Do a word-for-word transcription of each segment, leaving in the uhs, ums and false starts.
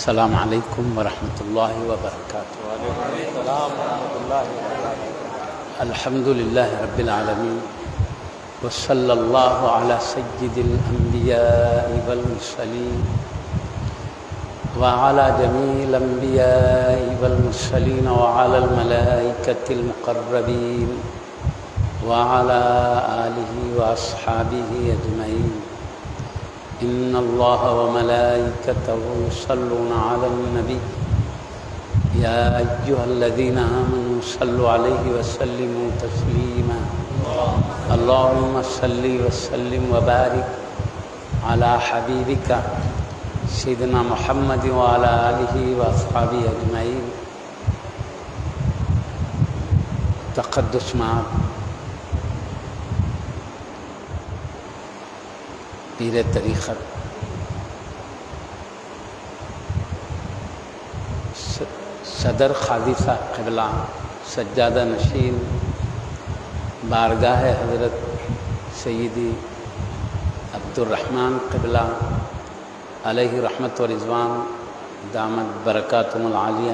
السلام علیکم ورحمۃ اللہ وبرکاتہ۔ وعلیکم السلام ورحمۃ اللہ وبرکاتہ۔ الحمد للہ رب العالمین وصلی اللہ علی سید الانبیاء والمرسلین وعلی جمیع الانبیاء والمرسلین وعلی الملائکۃ المقربین وعلی آلہ واصحابہ اجمعین۔ ان اللہ وملائکتہ یصلون علی النبی یا ایہا الذین آمنوا صلوا علیہ وسلموا تسلیما۔ اللہم صلی وسلم وبارک علی حبیبک سیدنا محمد وعلی آلہ واصحابہ اجمعین۔ تقدس معاذ پیر طریقت صدر قاضی صاحب قبلہ سجادہ نشین بارگاہ حضرت سیدی عبد الرحمن قبلہ علیہ رحمت و رضوان دامت برکاتہم العالیہ،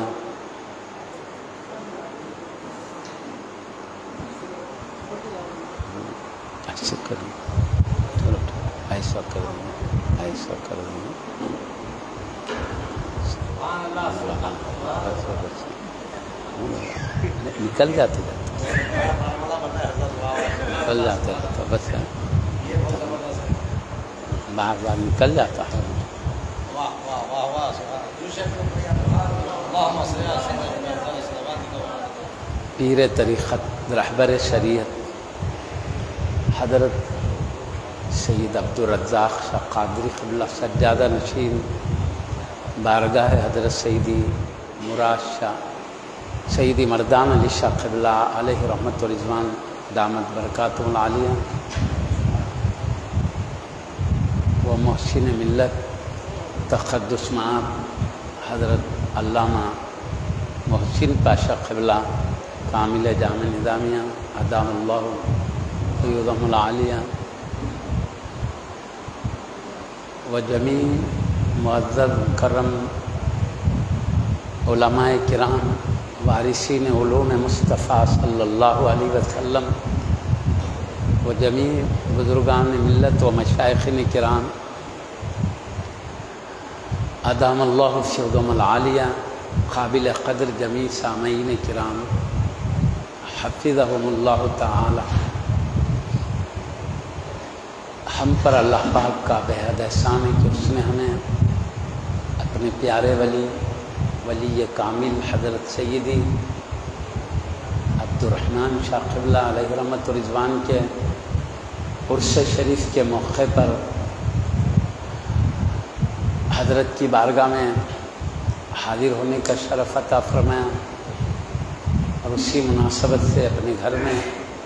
ایسا کریں ایسا کریں ایسا کریں نکل جاتے جاتے نکل جاتے رہتا بس بار بار نکل جاتا ہے۔ پیر طریقت رہبر شریعت حضرت سید عبد الرزاق شاہ قادری قبلہ سجادہ نشین بارگاہ حضرت سیدی مراد شاہ سیدی مردان علی شاہ قبلہ علیہ رحمت و رضوان دامت برکاتہم العالیہ، و محسن ملت تقدس معاذ حضرت علامہ محسن پاشا قبلہ کامل جامع نظامیہ ادام اللہ فیوضہم العالیہ، و جمیع معزز مکرم علماء کرام وارثین علوم مصطفیٰ صلی اللہ علیہ وسلم، و جمیع بزرگان ملت و مشائخین کرام ادام اللہ فیوضہم العالیہ، قابل قدر جمیع سامعین کرام حفظہم اللہ تعالی۔ ہم پر اللہ پاک کا بہت احسان ہے کہ اس نے ہمیں اپنے پیارے ولی ولی کامل حضرت سیدی عبد الرحمن شاہ قبلہ علیہ رحمت و رضوان کے عرس شریف کے موقع پر حضرت کی بارگاہ میں حاضر ہونے کا شرف عطا فرمایا، اور اسی مناسبت سے اپنے گھر میں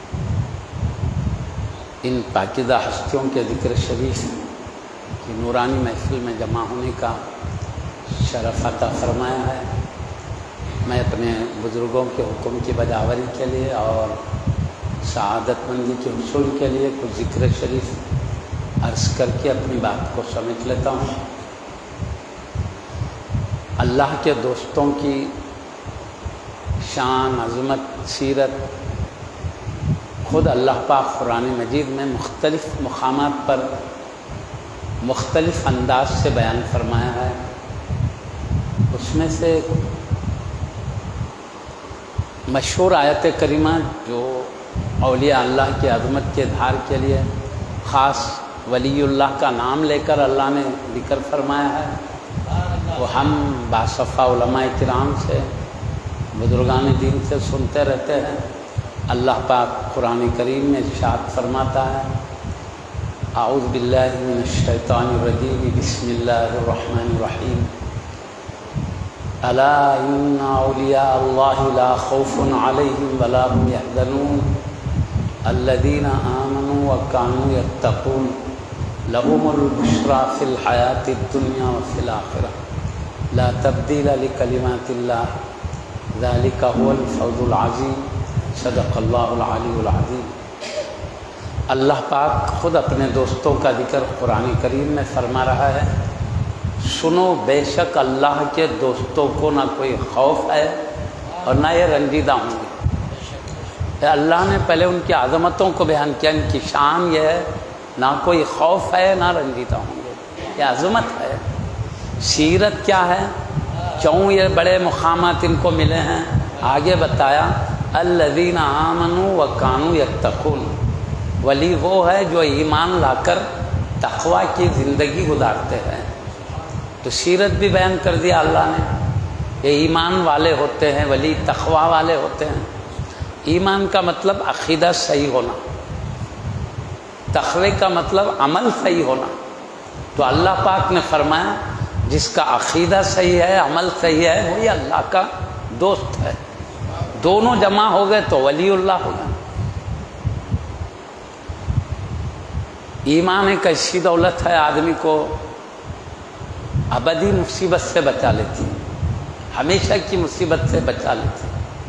ان پاکیزہ ہستیوں کے ذکر شریف کی نورانی محفل میں جمع ہونے کا شرف عطا فرمایا ہے۔ میں اپنے بزرگوں کے حکم کی بجاوری کے لیے اور سعادت مندی کے حصول کے لیے کچھ ذکر شریف عرض کر کے اپنی بات کو سمجھ لیتا ہوں۔ اللہ کے دوستوں کی شان، عظمت، سیرت خود اللہ پاک قرآن مجید میں مختلف مقامات پر مختلف انداز سے بیان فرمایا ہے۔ اس میں سے مشہور آیت کریمہ جو اولیاء اللہ کی عظمت کے اظہار کے لیے خاص ولی اللہ کا نام لے کر اللہ نے ذکر فرمایا ہے، وہ ہم باصفا علماء کرام سے بزرگان دین سے سنتے رہتے ہیں۔ اللہ پاک قرآن کریم میں ارشاد فرماتا ہے، اعوذ باللہ من الشیطان الرجیم بسم اللہ الرحمن الرحیم، الا ان اولیاء اللہ لا خوف علیہم ولا هم یحزنون الذین آمنوا وکانوا یتقون لهم البشریٰ فی الحیاۃ الدنیا وفی الآخرہ لا تبدیل لکلمات اللہ ذلک هو الفوز العظیم۔ صدق اللہ العلی العظیم۔ اللہ پاک خود اپنے دوستوں کا ذکر قرآن کریم میں فرما رہا ہے، سنو بے شک اللہ کے دوستوں کو نہ کوئی خوف ہے اور نہ یہ رنجیدہ ہوں گے۔ اللہ نے پہلے ان کی عظمتوں کو بیان کیا، ان کی شان یہ ہے نہ کوئی خوف ہے نہ رنجیدہ ہوں گے، یہ عظمت ہے۔ سیرت کیا ہے، کیوں یہ بڑے مقامات ان کو ملے ہیں، آگے بتایا الذین آمنوا وکانوا یتقون، ولی وہ ہے جو ایمان لا کر تقوی کی زندگی گزارتے ہیں۔ تو سیرت بھی بیان کر دیا اللہ نے، یہ ایمان والے ہوتے ہیں، ولی تقوی والے ہوتے ہیں۔ ایمان کا مطلب عقیدہ صحیح ہونا، تقوی کا مطلب عمل صحیح ہونا۔ تو اللہ پاک نے فرمایا جس کا عقیدہ صحیح ہے، عمل صحیح ہے، وہی اللہ کا دوست ہے۔ دونوں جمع ہو گئے تو ولی اللہ ہو گئے۔ ایمان ایک ایسی دولت ہے آدمی کو ابدی مصیبت سے بچا لیتی، ہمیشہ کی مصیبت سے بچا لیتی۔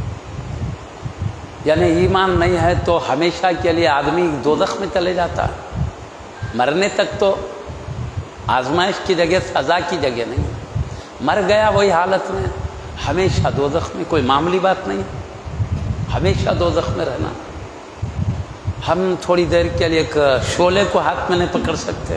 یعنی ایمان نہیں ہے تو ہمیشہ کے لیے آدمی دوزخ میں چلے جاتا ہے، مرنے تک تو آزمائش کی جگہ سزا کی جگہ نہیں، مر گیا وہی حالت میں، ہمیشہ دوزخ میں، کوئی معمولی بات نہیں، ہمیشہ دوزخ میں رہنا۔ ہم تھوڑی دیر کے لیے ایک شعلے کو ہاتھ میں نہیں پکڑ سکتے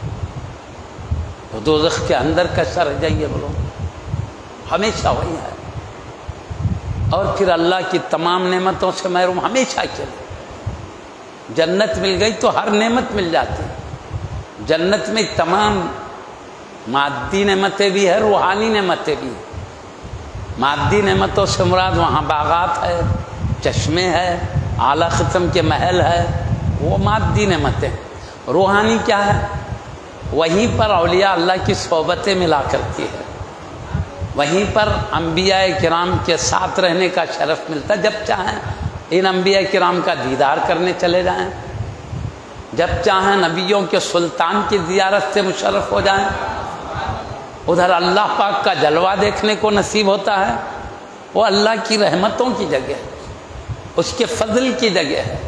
تو دوزخ کے اندر کیسا رہ جائیے بولو، ہمیشہ وہی ہے۔ اور پھر اللہ کی تمام نعمتوں سے محروم ہمیشہ کے لیے۔ جنت مل گئی تو ہر نعمت مل جاتی، جنت میں تمام مادی نعمتیں بھی ہیں، روحانی نعمتیں بھی ہیں۔ مادی نعمتوں سے مراد وہاں باغات ہے، چشمے ہے، اعلیٰ قسم کے محل ہے، وہ مادی نعمتیں۔ روحانی کیا ہے، وہیں پر اولیاء اللہ کی صحبتیں ملا کرتی ہے، وہیں پر انبیاء کرام کے ساتھ رہنے کا شرف ملتا ہے۔ جب چاہیں ان انبیاء کرام کا دیدار کرنے چلے جائیں، جب چاہیں نبیوں کے سلطان کی زیارت سے مشرف ہو جائیں، ادھر اللہ پاک کا جلوہ دیکھنے کو نصیب ہوتا ہے۔ وہ اللہ کی رحمتوں کی جگہ ہے، اس کے فضل کی جگہ ہے،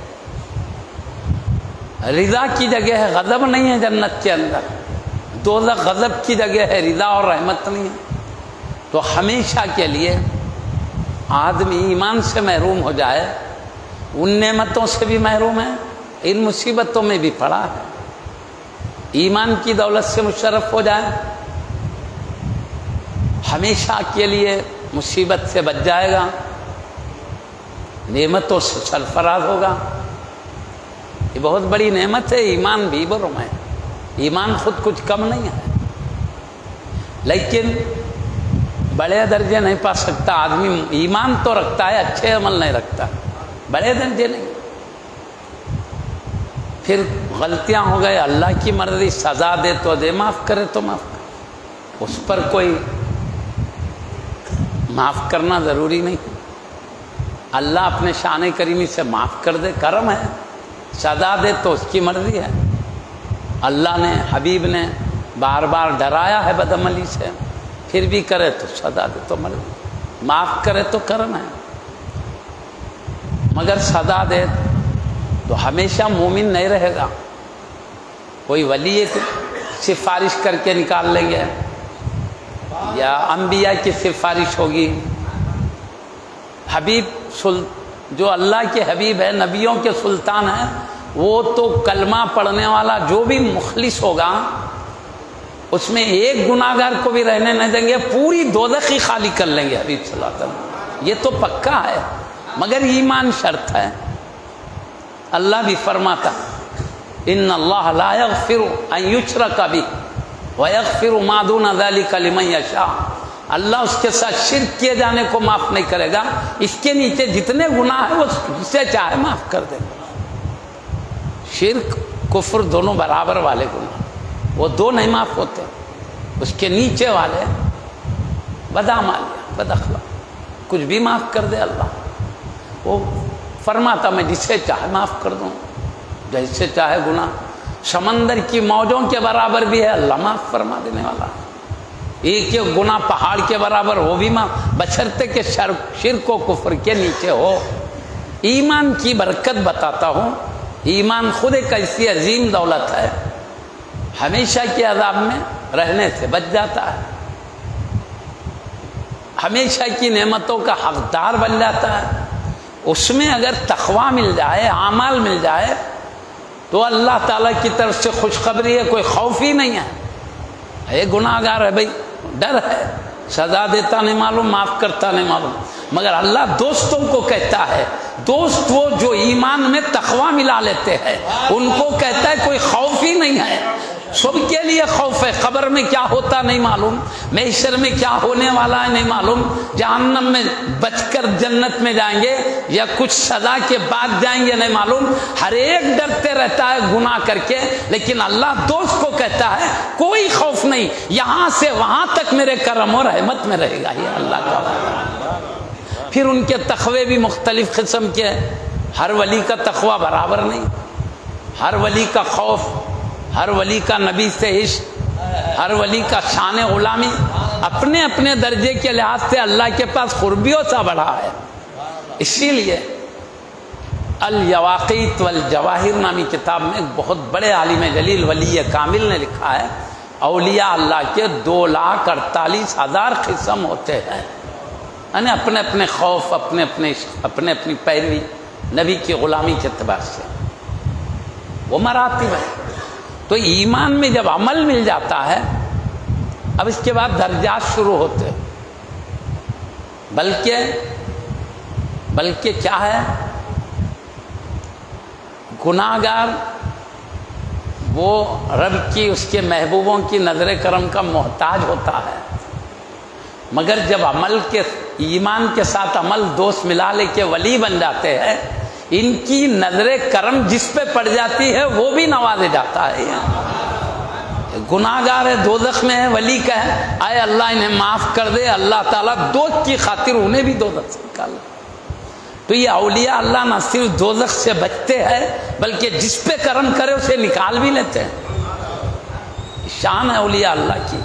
رضا کی جگہ ہے، غضب نہیں ہے جنت کے اندر۔ دوزخ غضب کی جگہ ہے، رضا اور رحمت نہیں ہے۔ تو ہمیشہ کے لیے آدمی ایمان سے محروم ہو جائے، ان نعمتوں سے بھی محروم ہے، ان مصیبتوں میں بھی پڑا ہے۔ ایمان کی دولت سے مشرف ہو جائے، ہمیشہ کے لیے مصیبت سے بچ جائے گا، نعمتوں سے سرفراز ہوگا۔ یہ بہت بڑی نعمت ہے، ایمان بھی برم ہے، ایمان خود کچھ کم نہیں ہے، لیکن بڑے درجے نہیں پا سکتا آدمی۔ ایمان تو رکھتا ہے، اچھے عمل نہیں رکھتا، بڑے درجے نہیں۔ پھر غلطیاں ہو گئے، اللہ کی مرضی، سزا دے تو دے، معاف کرے تو معاف کرے، اس پر کوئی معاف کرنا ضروری نہیں۔ اللہ اپنے شان کریمی سے معاف کر دے، کرم ہے، سزا دے تو اس کی مرضی ہے۔ اللہ نے، حبیب نے بار بار ڈرایا ہے بدعملی سے، پھر بھی کرے تو سزا دے تو مرضی، معاف کرے تو کرم ہے۔ مگر سزا دے تو ہمیشہ مومن نہیں رہے گا، کوئی ولی ایک سفارش کر کے نکال لیں گے، یا انبیاء کی سفارش ہوگی۔ حبیب جو اللہ کے حبیب ہے، نبیوں کے سلطان ہیں، وہ تو کلمہ پڑھنے والا جو بھی مخلص ہوگا اس میں ایک گناہگار کو بھی رہنے نہیں دیں گے، پوری دوزخ ہی خالی کر لیں گے حبیب صلی اللہ علیہ وسلم۔ یہ تو پکا ہے، مگر ایمان شرط ہے۔ اللہ بھی فرماتا ان اللہ لا یغفر ان یشرک بہ ویغفر ما دون ذلک لمن یشاء۔ اللہ اس کے ساتھ شرک کیے جانے کو معاف نہیں کرے گا، اس کے نیچے جتنے گناہ ہیں وہ جسے چاہے معاف کر دے گا۔ شرک کفر دونوں برابر والے گناہ، وہ دو نہیں معاف ہوتے، اس کے نیچے والے بدعمالیہ، بد اخلاق، کچھ بھی معاف کر دے اللہ۔ وہ فرماتا میں جسے چاہے معاف کر دوں، جیسے چاہے گناہ سمندر کی موجوں کے برابر بھی ہے، اللہ معاف فرما دینے والا۔ ایک ایک گناہ پہاڑ کے برابر ہو بھی معاف، بشرطے کہ شرک و کفر کے نیچے ہو۔ ایمان کی برکت بتاتا ہوں، ایمان خود ایک ایسی عظیم دولت ہے، ہمیشہ کے عذاب میں رہنے سے بچ جاتا ہے، ہمیشہ کی نعمتوں کا حقدار بن جاتا ہے۔ اس میں اگر تقویٰ مل جائے، اعمال مل جائے، تو اللہ تعالیٰ کی طرف سے خوشخبری ہے، کوئی خوف ہی نہیں ہے۔ یہ گناہ گار ہے بھائی، ڈر ہے، سزا دیتا نہیں معلوم، معاف کرتا نہیں معلوم، مگر اللہ دوستوں کو کہتا ہے، دوست وہ جو ایمان میں تقویٰ ملا لیتے ہیں، ان کو کہتا ہے کوئی خوف ہی نہیں ہے۔ سب کے لیے خوف ہے، قبر میں کیا ہوتا نہیں معلوم، محشر میں کیا ہونے والا ہے نہیں معلوم، جہنم میں بچ کر جنت میں جائیں گے یا کچھ سزا کے بعد جائیں گے نہیں معلوم، ہر ایک ڈرتے رہتا ہے گناہ کر کے، لیکن اللہ دوست کو کہتا ہے کوئی خوف نہیں، یہاں سے وہاں تک میرے کرم اور رحمت میں رہے گا، یہ اللہ کا وعدہ۔ پھر ان کے تقوی بھی مختلف قسم کے، ہر ولی کا تقوی برابر نہیں، ہر ولی کا خوف، ہر ولی کا نبی سے عشق، ہر ولی کا شان غلامی اپنے اپنے درجے کے لحاظ سے اللہ کے پاس قربیوں سا بڑھا ہے۔ اسی لیے الیواقیت والجواہر نامی کتاب میں ایک بہت بڑے عالم جلیل ولی کامل نے لکھا ہے، اولیاء اللہ کے دو لاکھ اڑتالیس ہزار قسم ہوتے ہیں، یعنی اپنے اپنے خوف، اپنے اپنے اپنے اپنی پیروی نبی کی غلامی کے اعتبار سے وہ مراتب ہے۔ تو ایمان میں جب عمل مل جاتا ہے، اب اس کے بعد درجات شروع ہوتے، بلکہ بلکہ کیا ہے، گناہ گار وہ رب کی، اس کے محبوبوں کی نظر کرم کا محتاج ہوتا ہے، مگر جب عمل کے ایمان کے ساتھ عمل دوست ملا لے کے ولی بن جاتے ہیں، ان کی نظر کرم جس پہ پڑ جاتی ہے وہ بھی نوازے جاتا ہے۔ گناہ گار ہے، دوزخ میں ہے، ولی کا ہے، آئے اللہ انہیں معاف کر دے، اللہ تعالیٰ دوست کی خاطر انہیں بھی دوزخ سے نکال۔ تو یہ اولیاء اللہ نہ صرف دوزخ سے بچتے ہیں بلکہ جس پہ کرم کرے اسے نکال بھی لیتے ہیں، شان ہے اولیاء اللہ کی۔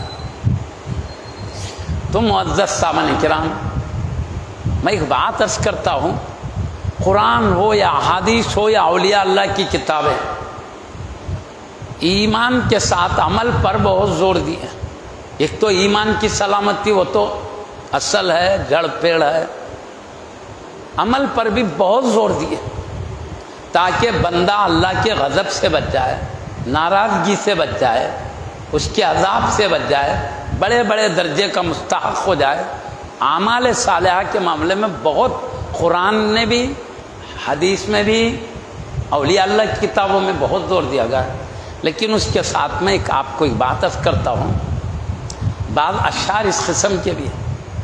تو معزز سامعین کرام، میں ایک بات عرض کرتا ہوں، قرآن ہو یا احادیث ہو یا اولیاء اللہ کی کتابیں، ایمان کے ساتھ عمل پر بہت زور دیا۔ ایک تو ایمان کی سلامتی، وہ تو اصل ہے، جڑ پیڑ ہے، عمل پر بھی بہت زور دیے تاکہ بندہ اللہ کے غضب سے بچ جائے، ناراضگی سے بچ جائے، اس کے عذاب سے بچ جائے، بڑے بڑے درجے کا مستحق ہو جائے۔ اعمال صالحہ کے معاملے میں بہت قرآن نے بھی، حدیث میں بھی، اولیاء اللہ کی کتابوں میں بہت زور دیا گیا ہے۔ لیکن اس کے ساتھ میں ایک آپ کو ایک بات عرض کرتا ہوں، بعض اشعار اس قسم کے بھی ہیں،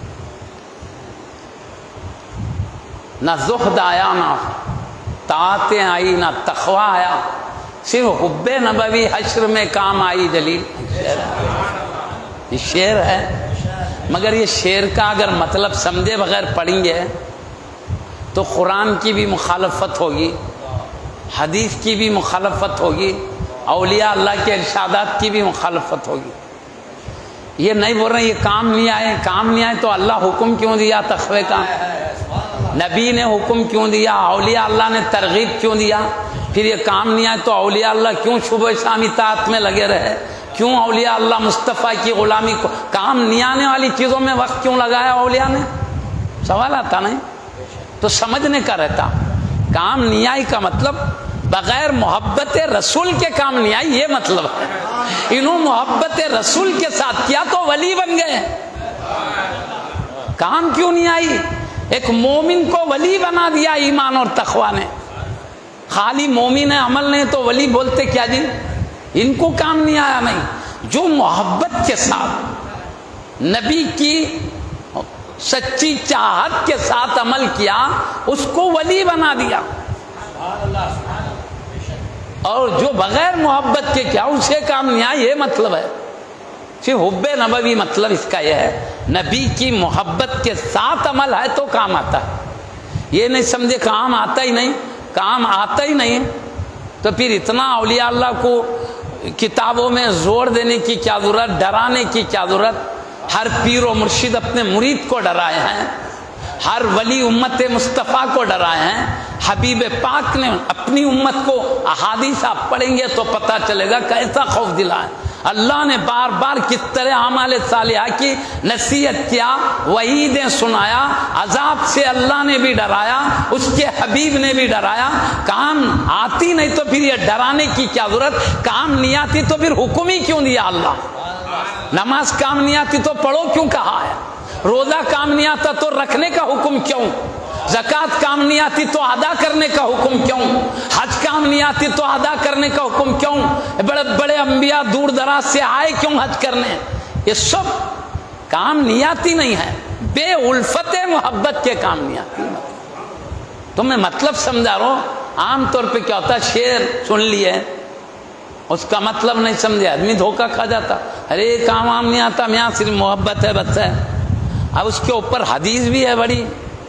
نہ زہد آیا، نہ طاعتیں آئی، نہ تقوی آیا، صرف حب نبوی حشر میں کام آئی جلیل۔ یہ شعر ہے، مگر یہ شعر کا اگر مطلب سمجھے بغیر پڑھیں گے تو قرآن کی بھی مخالفت ہوگی، حدیث کی بھی مخالفت ہوگی، اولیاء اللہ کے ارشادات کی بھی مخالفت ہوگی۔ یہ نہیں بول رہے یہ کام نہیں آئے، کام نہیں آئے تو اللہ حکم کیوں دیا تقوی کا، نبی نے حکم کیوں دیا، اولیاء اللہ نے ترغیب کیوں دیا، پھر یہ کام نہیں آئے تو اولیاء اللہ کیوں صبح شام اطاعت میں لگے رہے، کیوں اولیاء اللہ مصطفیٰ کی غلامی کو، کام نہیں آنے والی چیزوں میں وقت کیوں لگایا اولیاء نے؟ سوال آتا نہیں؟ تو سمجھنے کا رہتا، کام نہیں آئی کا مطلب بغیر محبت رسول کے کام نہیں آئی، یہ مطلب ہے۔ انہوں محبت رسول کے ساتھ کیا تو ولی بن گئے، کام کیوں نہیں آئی؟ ایک مومن کو ولی بنا دیا ایمان اور تقوی نے، خالی مومن ہے عمل نہیں تو ولی بولتے کیا جی؟ ان کو کام نہیں آیا نہیں، جو محبت کے ساتھ نبی کی سچی چاہت کے ساتھ عمل کیا اس کو ولی بنا دیا، اور جو بغیر محبت کے کیا اسے کام نہیں آیا، یہ مطلب ہے۔ صرف حب نبوی مطلب اس کا یہ ہے، نبی کی محبت کے ساتھ عمل ہے تو کام آتا ہے۔ یہ نہیں سمجھے کام آتا ہی نہیں، کام آتا ہی نہیں تو پھر اتنا اولیاء اللہ کو کتابوں میں زور دینے کی کیا ضرورت، ڈرانے کی کیا ضرورت؟ ہر پیر و مرشد اپنے مرید کو ڈرائے ہیں، ہر ولی امت مصطفیٰ کو ڈرائے ہیں، حبیب پاک نے اپنی امت کو، احادیث آپ پڑھیں گے تو پتہ چلے گا کیسا خوف دلا ہے۔ اللہ نے بار بار کس طرح اعمال صالحہ کی نصیحت کیا، وعیدیں سنایا، عذاب سے اللہ نے بھی ڈرایا، اس کے حبیب نے بھی ڈرایا۔ کام آتی نہیں تو پھر یہ ڈرانے کی کیا ضرورت؟ کام نہیں آتی تو پھر حکم ہی کیوں دیا اللہ؟ نماز کام نہیں آتی تو پڑھو کیوں کہا ہے؟ روزہ کام نہیں آتا تو رکھنے کا حکم کیوں؟ زکوٰۃ کام نہیں آتی تو ادا کرنے کا حکم کیوں؟ حج کام نہیں آتی تو ادا کرنے کا حکم کیوں؟ بڑے بڑے انبیاء دور دراز سے آئے کیوں حج کرنے؟ یہ سب کام نہیں آتی نہیں ہے، بے الفت محبت کے کام نہیں آتی۔ تو میں مطلب سمجھا رہا ہوں، عام طور پہ کیا ہوتا ہے، شعر سن لیے اس کا مطلب نہیں سمجھے، آدمی دھوکہ کھا جاتا، ارے کام وام نہیں آتا، یہاں صرف محبت ہے بس ہے۔ اب اس کے اوپر حدیث بھی ہے بڑی،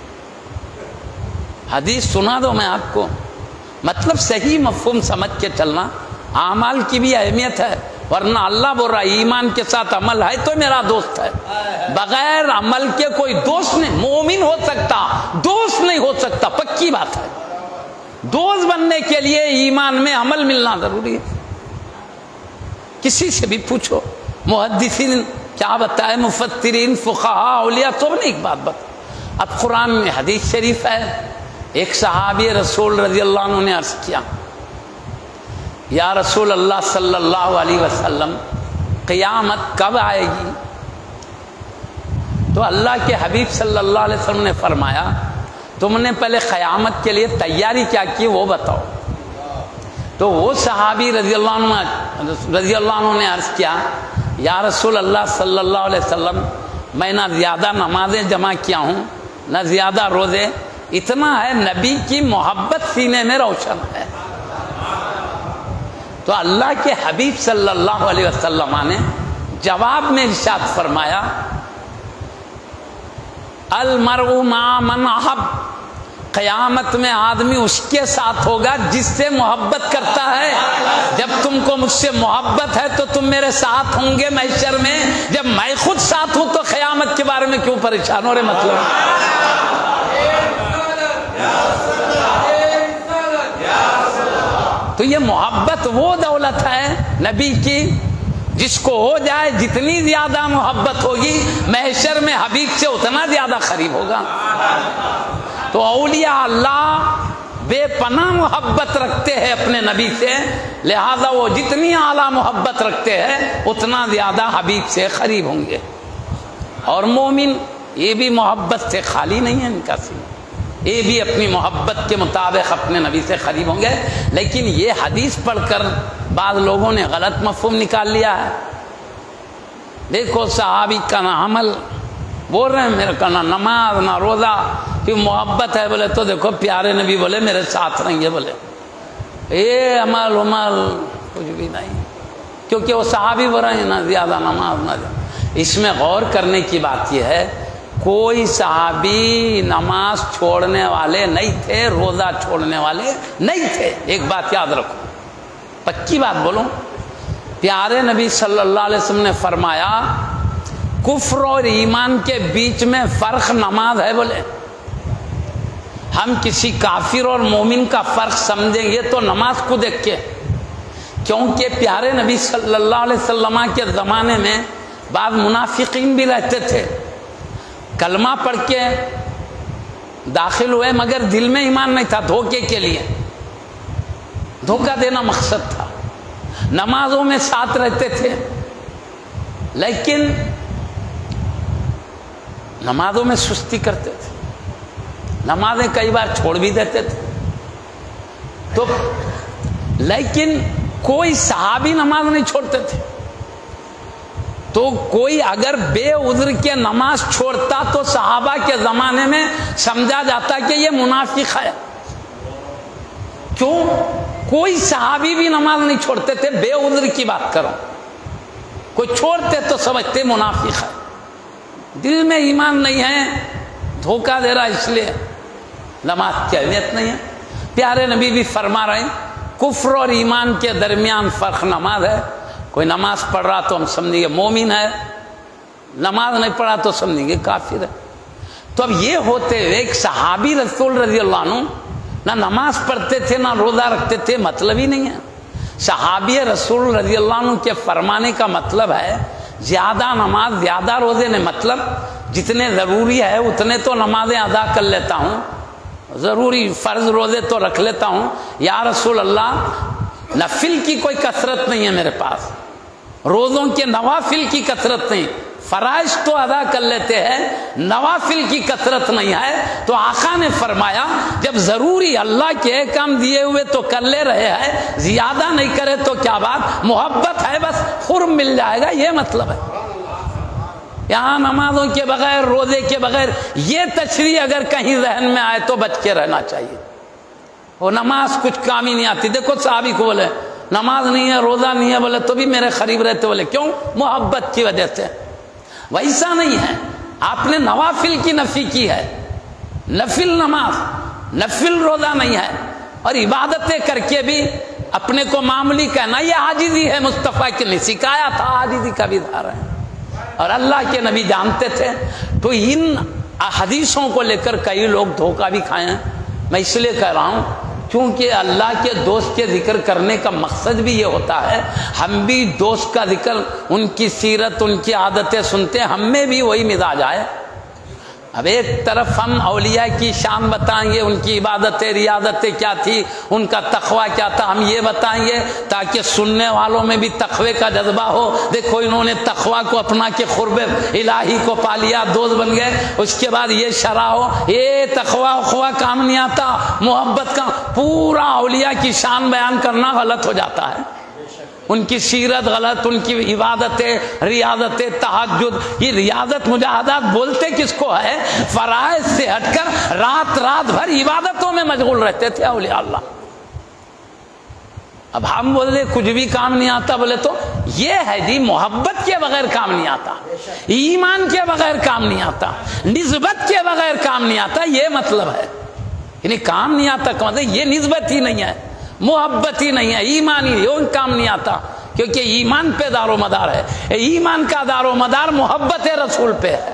حدیث سنا دو میں آپ کو، مطلب صحیح مفہوم سمجھ کے چلنا۔ اعمال کی بھی اہمیت ہے، ورنہ اللہ بول رہا ہے ایمان کے ساتھ عمل ہے تو میرا دوست ہے، بغیر عمل کے کوئی دوست نہیں۔ مومن ہو سکتا، دوست نہیں ہو سکتا، پکی بات ہے۔ دوست بننے کے لیے ایمان میں عمل ملنا ضروری ہے۔ کسی سے بھی پوچھو، محدثین کیا بتائے، مفسرین، فقہاء، اولیاء، سب نے ایک بات بتا۔ اب قرآن میں حدیث شریف ہے، ایک صحابی رسول رضی اللہ عنہ نے عرض کیا، یا رسول اللہ صلی اللہ علیہ وسلم قیامت کب آئے گی؟ تو اللہ کے حبیب صلی اللہ علیہ وسلم نے فرمایا، تم نے پہلے قیامت کے لیے تیاری کیا کی وہ بتاؤ۔ تو وہ صحابی رضی اللہ عنہ رضی اللہ عنہ نے عرض کیا، یا رسول اللہ صلی اللہ علیہ وسلم میں نہ زیادہ نمازیں جمع کیا ہوں نہ زیادہ روزے، اتنا ہے نبی کی محبت سینے میں روشن ہے۔ تو اللہ کے حبیب صلی اللہ علیہ وسلم نے جواب میں ارشاد فرمایا، المرء مع من احب، قیامت میں آدمی اس کے ساتھ ہوگا جس سے محبت کرتا ہے۔ جب تم کو مجھ سے محبت ہے تو تم میرے ساتھ ہوں گے محشر میں، جب میں خود ساتھ ہوں تو قیامت کے بارے میں کیوں پریشان ہو رہے؟ مطلب تو یہ محبت وہ دولت ہے نبی کی جس کو ہو جائے، جتنی زیادہ محبت ہوگی محشر میں حبیب سے اتنا زیادہ قریب ہوگا۔ تو اولیاء اللہ بے پناہ محبت رکھتے ہیں اپنے نبی سے، لہذا وہ جتنی اعلیٰ محبت رکھتے ہیں اتنا زیادہ حبیب سے قریب ہوں گے۔ اور مومن یہ بھی محبت سے خالی نہیں ہے ان کا سین، یہ بھی اپنی محبت کے مطابق اپنے نبی سے قریب ہوں گے۔ لیکن یہ حدیث پڑھ کر بعض لوگوں نے غلط مفہوم نکال لیا ہے۔ دیکھو صحابی کا نہ عمل، بول رہے ہیں میرے کا نہ نماز نہ روزہ، کہ محبت ہے بولے تو دیکھو پیارے نبی بولے میرے ساتھ رہیں گے، بولے اے عمل عمل کچھ بھی نہیں، کیونکہ وہ صحابی بول رہے ہیں نہ زیادہ نماز نہ زیادہ۔ اس میں غور کرنے کی بات یہ ہے، کوئی صحابی نماز چھوڑنے والے نہیں تھے، روزہ چھوڑنے والے نہیں تھے۔ ایک بات یاد رکھو، پکی بات بولوں، پیارے نبی صلی اللہ علیہ وسلم نے فرمایا کفر اور ایمان کے بیچ میں فرق نماز ہے۔ بولے ہم کسی کافر اور مومن کا فرق سمجھیں گے تو نماز کو دیکھ کے، کیونکہ پیارے نبی صلی اللہ علیہ وسلم کے زمانے میں بعض منافقین بھی رہتے تھے، کلمہ پڑھ کے داخل ہوئے مگر دل میں ایمان نہیں تھا، دھوکے کے لیے، دھوکہ دینا مقصد تھا۔ نمازوں میں ساتھ رہتے تھے لیکن نمازوں میں سستی کرتے تھے، نمازیں کئی بار چھوڑ بھی دیتے تھے۔ تو لیکن کوئی صحابی نماز نہیں چھوڑتے تھے، تو کوئی اگر بے عذر کے نماز چھوڑتا تو صحابہ کے زمانے میں سمجھا جاتا کہ یہ منافق ہے۔ کیوں؟ کوئی صحابی بھی نماز نہیں چھوڑتے تھے، بے عذر کی بات کرو، کوئی چھوڑتے تو سمجھتے منافق ہے، دل میں ایمان نہیں ہے، دھوکہ دے رہا، اس لیے نماز کی اہمیت نہیں ہے۔ پیارے نبی بھی فرما رہے ہیں کفر اور ایمان کے درمیان فرق نماز ہے۔ کوئی نماز پڑھ رہا تو ہم سمجھیں گے مومن ہے، نماز نہیں پڑھا تو سمجھیں گے کافر ہے۔ تو اب یہ ہوتے ہوئے ایک صحابی رسول رضی اللہ عنہ نہ نماز پڑھتے تھے نہ روزہ رکھتے تھے، مطلب ہی نہیں ہے۔ صحابی رسول رضی اللہ عنہ کے فرمانے کا مطلب ہے زیادہ نماز زیادہ روزے نے مطلب جتنے ضروری ہے اتنے تو نمازیں ادا کر لیتا ہوں، ضروری فرض روزے تو رکھ لیتا ہوں، یا رسول اللہ نفل کی کوئی کثرت نہیں ہے میرے پاس، روزوں کے نوافل کی کثرت نہیں، فرائض تو ادا کر لیتے ہیں، نوافل کی کثرت نہیں ہے۔ تو آقا نے فرمایا جب ضروری اللہ کے کام دیے ہوئے تو کر لے رہے ہیں، زیادہ نہیں کرے تو کیا بات، محبت ہے بس قرب مل جائے گا، یہ مطلب ہے۔ یہاں نمازوں کے بغیر روزے کے بغیر یہ تشریح اگر کہیں ذہن میں آئے تو بچ کے رہنا چاہیے۔ وہ نماز کچھ کام ہی نہیں آتی، دیکھو صحابی کو بولے نماز نہیں ہے روزہ نہیں ہے، بولے تو بھی میرے قریب رہتے، بولے کیوں، محبت کی وجہ سے۔ ویسا نہیں ہے، آپ نے نوافل کی نفی کی ہے، نفل نماز نفل روزہ نہیں ہے، اور عبادتیں کر کے بھی اپنے کو معمولی کہنا یہ عاجزی ہے۔ مصطفیٰ کے نے سکھایا تھا عاجزی کا بھی دھار ہے، اور اللہ کے نبی جانتے تھے۔ تو ان حدیثوں کو لے کر کئی لوگ دھوکہ بھی کھائے ہیں۔ میں اس لیے کہہ رہا ہوں کیونکہ اللہ کے دوست کے ذکر کرنے کا مقصد بھی یہ ہوتا ہے ہم بھی دوست کا ذکر، ان کی سیرت ان کی عادتیں سنتے ہیں، ہم میں بھی وہی مزاج آئے۔ اب ایک طرف ہم اولیاء کی شان بتائیں گے، ان کی عبادتیں ریاضتیں کیا تھی، ان کا تقوی کیا تھا، ہم یہ بتائیں گے تاکہ سننے والوں میں بھی تقوی کا جذبہ ہو۔ دیکھو انہوں نے تقوی کو اپنا کے قرب الہی کو پا لیا، دوست بن گئے، اس کے بعد یہ شرح ہو، یہ تقوی اخوا کام نہیں آتا، محبت کا پورا اولیاء کی شان بیان کرنا غلط ہو جاتا ہے، ان کی سیرت غلط، ان کی عبادتیں ریاضتیں تہجد، یہ ریاضت مجاہدات بولتے کس کو ہے، فرائض سے ہٹ کر رات رات بھر عبادتوں میں مشغول رہتے تھے اولیاء اللہ۔ اب ہم بولے کچھ بھی کام نہیں آتا، بولے تو یہ ہے جی محبت کے بغیر کام نہیں آتا، ایمان کے بغیر کام نہیں آتا، نسبت کے بغیر کام نہیں آتا، یہ مطلب ہے۔ یعنی کام نہیں آتا کا مطلب یہ نسبت ہی نہیں ہے، محبت ہی نہیں ہے، ایمان ہی نہیں، کام نہیں آتا، کیونکہ ایمان پہ دار و مدار ہے، ایمان کا دار و مدار محبت رسول پہ ہے۔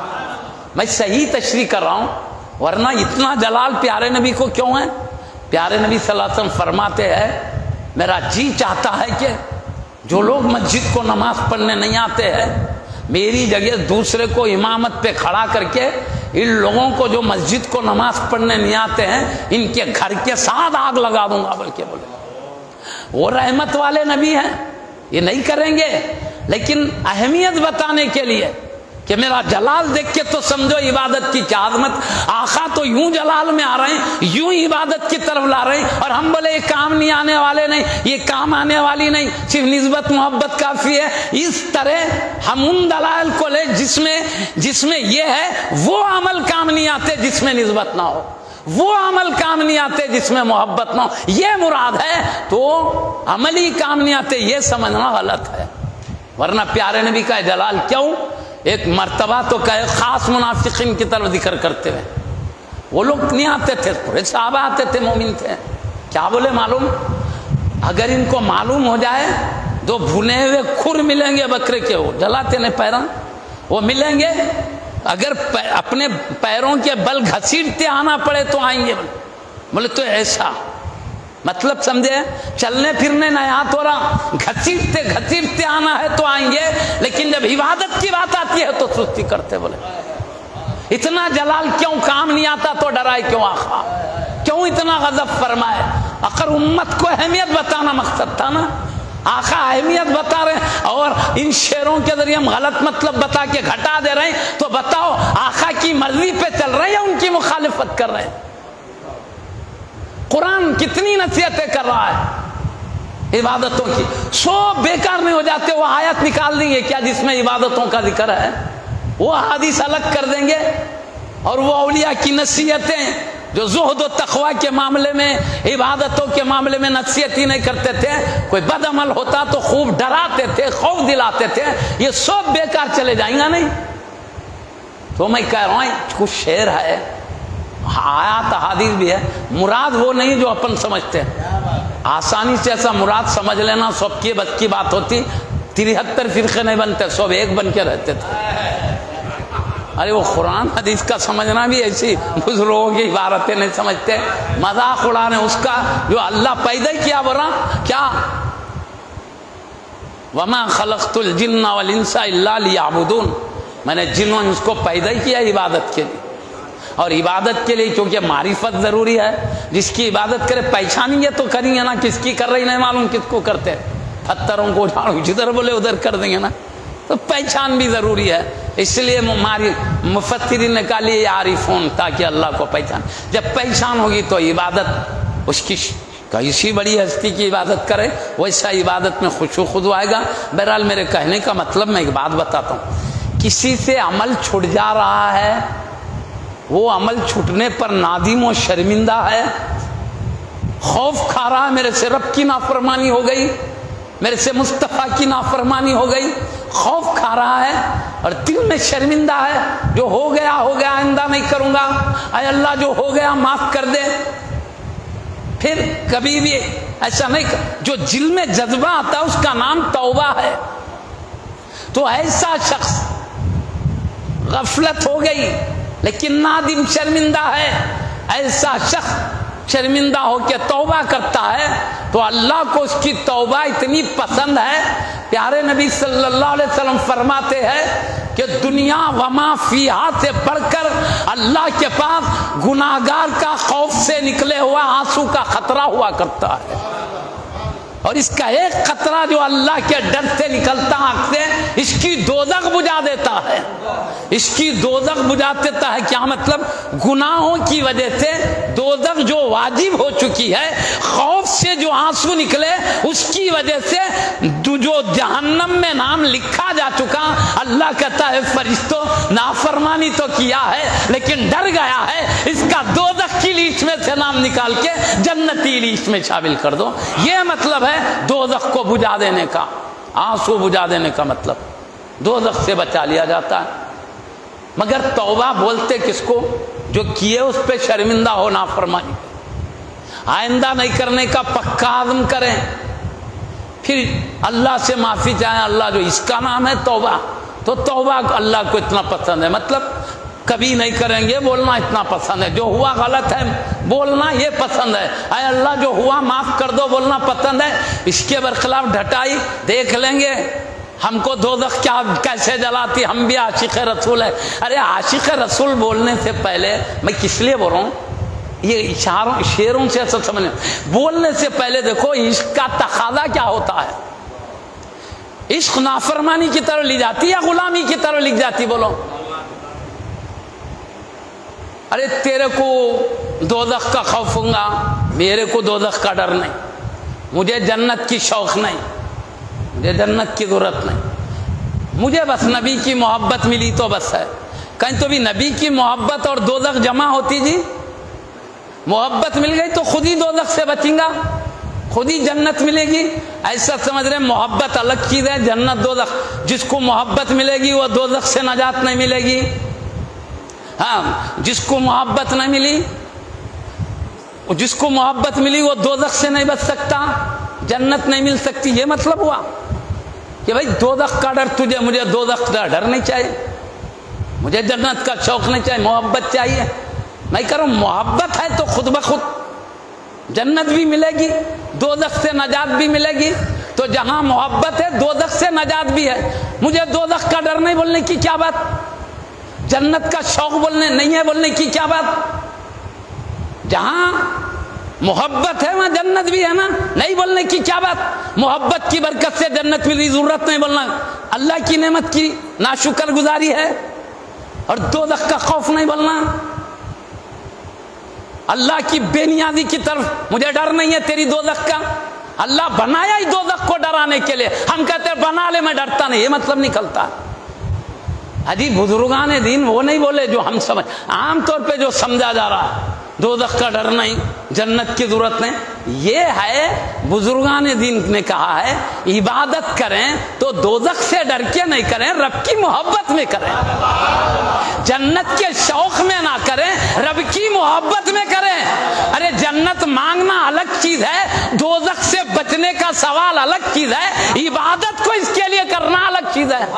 میں صحیح تشریح کر رہا ہوں، ورنہ اتنا جلال پیارے نبی کو کیوں ہے؟ پیارے نبی صلی اللہ علیہ وسلم فرماتے ہیں میرا جی چاہتا ہے کہ جو لوگ مسجد کو نماز پڑھنے نہیں آتے ہیں، میری جگہ دوسرے کو امامت پہ کھڑا کر کے ان لوگوں کو جو مسجد کو نماز پڑھنے نہیں آتے ہیں ان کے گھر کے ساتھ آگ لگا دوں گا، بلکہ بولے وہ رحمت والے نبی ہیں، یہ نہیں کریں گے، لیکن اہمیت بتانے کے لیے کہ میرا جلال دیکھ کے تو سمجھو عبادت کی کیا عظمت، آقا تو یوں جلال میں آ رہے ہیں، یوں عبادت کی طرف لا رہے ہیں، اور ہم بولے یہ کام نہیں آنے والے نہیں، یہ کام آنے والی نہیں، صرف نسبت محبت کافی ہے۔ اس طرح ہم ان دلائل کو لے جس میں جس میں یہ ہے وہ عمل کام نہیں آتے جس میں نسبت نہ ہو، وہ عمل کام نہیں آتے جس میں محبت نہ ہو، یہ مراد ہے، تو عملی کام نہیں آتے یہ سمجھنا غلط ہے۔ ورنہ پیارے نبی کا جلال کیوں ایک مرتبہ تو کہے خاص منافقین کی طرف ذکر کرتے ہوئے، وہ لوگ نہیں آتے تھے، پورے صحابہ آتے تھے، مومن تھے، کیا بولے معلوم، اگر ان کو معلوم ہو جائے دو بھنے ہوئے کھر ملیں گے بکرے کے، وہ جلاتے نہیں پیروں، وہ ملیں گے، اگر اپنے پیروں کے بل گھسیٹتے آنا پڑے تو آئیں گے، بولے تو ایسا مطلب سمجھے، چلنے پھرنے نہ ہاتھ ہو رہا، گھسیٹتے گھسیٹتے آنا ہے تو آئیں گے، لیکن جب عبادت کی بات آتی ہے تو سستی کرتے، بولے اتنا جلال کیوں، کام نہیں آتا تو ڈرائے کیوں آقا، کیوں اتنا غضب فرمائے؟ اگر امت کو اہمیت بتانا مقصد تھا نا، آقا اہمیت بتا رہے ہیں اور ان شعروں کے ذریعے ہم غلط مطلب بتا کے گھٹا دے رہے ہیں، تو بتاؤ آقا کی مرضی پہ چل رہے ہیں یا ان کی مخالفت کر رہے ہیں؟ قرآن کتنی نصیحتیں کر رہا ہے عبادتوں کی، سو بیکار نہیں ہو جاتے، وہ آیت نکال دیں گے کیا جس میں عبادتوں کا ذکر ہے، وہ حدیث الگ کر دیں گے، اور وہ اولیاء کی نصیحتیں جو زہد و تقوی کے معاملے میں عبادتوں کے معاملے میں نصیحت ہی نہیں کرتے تھے، کوئی بد عمل ہوتا تو خوب ڈراتے تھے، خوف دلاتے تھے، یہ سب بیکار چلے جائیں گا نہیں؟ تو میں کہہ رہا ہوں کچھ شعر ہے، آیات احادیث بھی ہے، مراد وہ نہیں جو اپن سمجھتے ہیں، آسانی سے ایسا مراد سمجھ لینا سب کی بس کی بات ہوتی، ترہتر فرقے نہیں بنتے، سب ایک بن کے رہتے تھے۔ ارے وہ قرآن حدیث کا سمجھنا بھی ایسی بزرگوں کی عبارتیں نہیں سمجھتے، مذاق اڑانے اس کا جو اللہ پیدا کیا، برا کیا وما خلقت الجن والانس الا لیعبدون، میں نے جن و انس کو پیدا ہی کیا عبادت کے لیے، اور عبادت کے لیے کیونکہ معرفت ضروری ہے، جس کی عبادت کرے پہچانیں گے تو کریں گے نا، کس کی کر رہی نہیں معلوم کس کو کرتے، پتھروں کو اٹھاؤ جدھر بولے ادھر کر دیں گے نا، تو پہچان بھی ضروری ہے، اس لیے ہماری مفسرین نے کہا لیے عارفون، تاکہ اللہ کو پہچان، جب پہچان ہوگی تو عبادت اس کی کسی بڑی ہستی کی عبادت کرے ویسا عبادت میں خشوع خضوع آئے گا۔ بہرحال میرے کہنے کا مطلب میں ایک بات بتاتا ہوں، کسی سے عمل چھٹ جا رہا ہے، وہ عمل چھٹنے پر نادم و شرمندہ ہے، خوف کھا رہا ہے میرے سے رب کی نافرمانی ہو گئی، میرے سے مصطفیٰ کی نافرمانی ہو گئی، خوف کھا رہا ہے اور دل میں شرمندہ ہے، جو ہو گیا ہو گیا آئندہ نہیں کروں گا، اے اللہ جو ہو گیا معاف کر دے، پھر کبھی بھی ایسا نہیں، جو دل میں جذبہ آتا ہے اس کا نام توبہ ہے۔ تو ایسا شخص غفلت ہو گئی لیکن نادم شرمندہ ہے، ایسا شخص شرمندہ ہو کے توبہ کرتا ہے تو اللہ کو اس کی توبہ اتنی پسند ہے، پیارے نبی صلی اللہ علیہ وسلم فرماتے ہیں کہ دنیا وما فیہا سے بڑھ کر اللہ کے پاس گناہگار کا خوف سے نکلے ہوا آنسو کا خطرہ ہوا کرتا ہے، اور اس کا ایک قطرہ جو اللہ کے ڈر سے نکلتا آنکھ سے اس کی دوزخ بجھا دیتا ہے، اس کی دوزخ بجھا دیتا ہے۔ کیا مطلب؟ گناہوں کی وجہ سے دوزخ جو واجب ہو چکی ہے، خوف سے جو آنسو نکلے اس کی وجہ سے جو جہنم میں نام لکھا جا چکا، اللہ کہتا ہے فرشتوں نافرمانی تو کیا ہے لیکن ڈر گیا ہے، اس کا دوزخ کی لیسٹ میں سے نام نکال کے جنتی لیسٹ میں شامل کر دو۔ یہ مطلب ہے دوزخ کو بجھا دینے کا، آنسو بجھا دینے کا مطلب دوزخ سے بچا لیا جاتا ہے۔ مگر توبہ بولتے کس کو؟ جو کیے اس پہ شرمندہ ہو، نافرمانی آئندہ نہیں کرنے کا پکا عزم کریں، پھر اللہ سے معافی چاہیں، اللہ جو اس کا نام ہے توبہ، تو توبہ اللہ کو اتنا پسند ہے، مطلب کبھی نہیں کریں گے بولنا اتنا پسند ہے، جو ہوا غلط ہے بولنا یہ پسند ہے، اے اللہ جو ہوا معاف کر دو بولنا پسند ہے، اس کے برخلاف ڈھٹائی دیکھ لیں گے ہم کو دوزخ کیا کیسے جلاتی، ہم بھی عاشق رسول ہے۔ ارے عاشق رسول بولنے سے پہلے میں کس لیے بول رہا ہوں، یہ اشاروں شعروں سے سب سمجھیں، بولنے سے پہلے دیکھو عشق کا تقاضا کیا ہوتا ہے، عشق نافرمانی کی طرف لے جاتی یا غلامی کی طرف لے جاتی؟ بولو۔ ارے تیرے کو دوزخ کا خوف ہوگا، میرے کو دوزخ کا ڈر نہیں، مجھے جنت کی شوق نہیں، مجھے جنت کی ضرورت نہیں، مجھے بس نبی کی محبت ملی تو بس ہے۔ کہیں تو بھی نبی کی محبت اور دوزخ جمع ہوتی جی؟ محبت مل گئی تو خود ہی دوزخ سے بچیں گا، خود ہی جنت ملے گی، ایسا سمجھ رہے محبت الگ چیز ہے، جنت دوزخ، جس کو محبت ملے گی وہ دوزخ سے نجات نہیں ملے گی، ہاں جس کو محبت نہیں ملی، جس کو محبت ملی وہ دوزخ سے نہیں بچ سکتا، جنت نہیں مل سکتی۔ یہ مطلب ہوا کہ بھائی دوزخ کا ڈر تجھے، مجھے دوزخ کا ڈر نہیں چاہیے، مجھے جنت کا شوق نہیں چاہیے، محبت چاہیے۔ میں کہہ رہا ہوں محبت ہے تو خود بخود جنت بھی ملے گی، دوزخ سے نجات بھی ملے گی، تو جہاں محبت ہے دوزخ سے نجات بھی ہے۔ مجھے دوزخ کا ڈر نہیں بولنے کی کیا بات، جنت کا شوق بولنے نہیں ہے بولنے کی کیا بات، جہاں محبت ہے وہاں جنت بھی ہے نا، نہیں بولنے کی کیا بات، محبت کی برکت سے جنت ملی، ضرورت نہیں بولنا، اللہ کی نعمت کی ناشکر گزاری ہے، اور دوزخ کا خوف نہیں بولنا، اللہ کی بے نیازی کی طرف مجھے ڈر نہیں ہے تیری دوزخ کا، اللہ بنایا ہی دوزخ کو ڈرانے کے لیے، ہم کہتے ہیں بنا لے میں ڈرتا نہیں، یہ مطلب نکلتا۔ حجی بزرگان دین وہ نہیں بولے جو ہم سمجھ، عام طور پہ جو سمجھا جا رہا ہے دوزخ کا ڈر نہیں، جنت کی ضرورت نہیں، یہ ہے بزرگان دین نے کہا ہے عبادت کریں تو دوزخ سے ڈر کے نہیں کریں، رب کی محبت میں کریں، جنت کے شوق میں نہ کریں، رب کی محبت میں کریں۔ ارے جنت مانگنا الگ چیز ہے، دوزخ سے بچنے کا سوال الگ چیز ہے، عبادت کو اس کے لیے کرنا الگ چیز ہے۔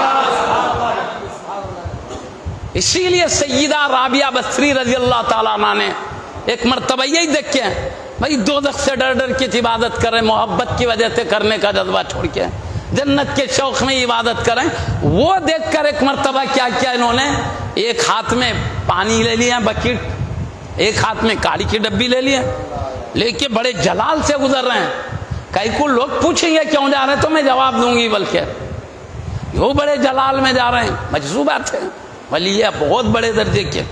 اسی لیے سیدہ رابعہ بصری رضی اللہ تعالیٰ عنہ نے ایک مرتبہ یہی دیکھ کے بھائی دوزخ سے ڈر ڈر کے عبادت کریں، محبت کی وجہ سے کرنے کا جذبہ چھوڑ کے، जन्नत के शौक में इबादत करें। वो देखकर एक मर्तबा क्या किया इन्होंने, एक हाथ में पानी ले लिया बकेट, एक हाथ में काली की डब्बी ले लिया, लेके बड़े जलाल से गुजर रहे हैं। कई को लोग पूछेंगे क्यों जा रहे हैं, तो मैं जवाब दूंगी, बल्कि वो बड़े जलाल में जा रहे हैं, मजसूब बात है, वली बहुत बड़े दर्जे के।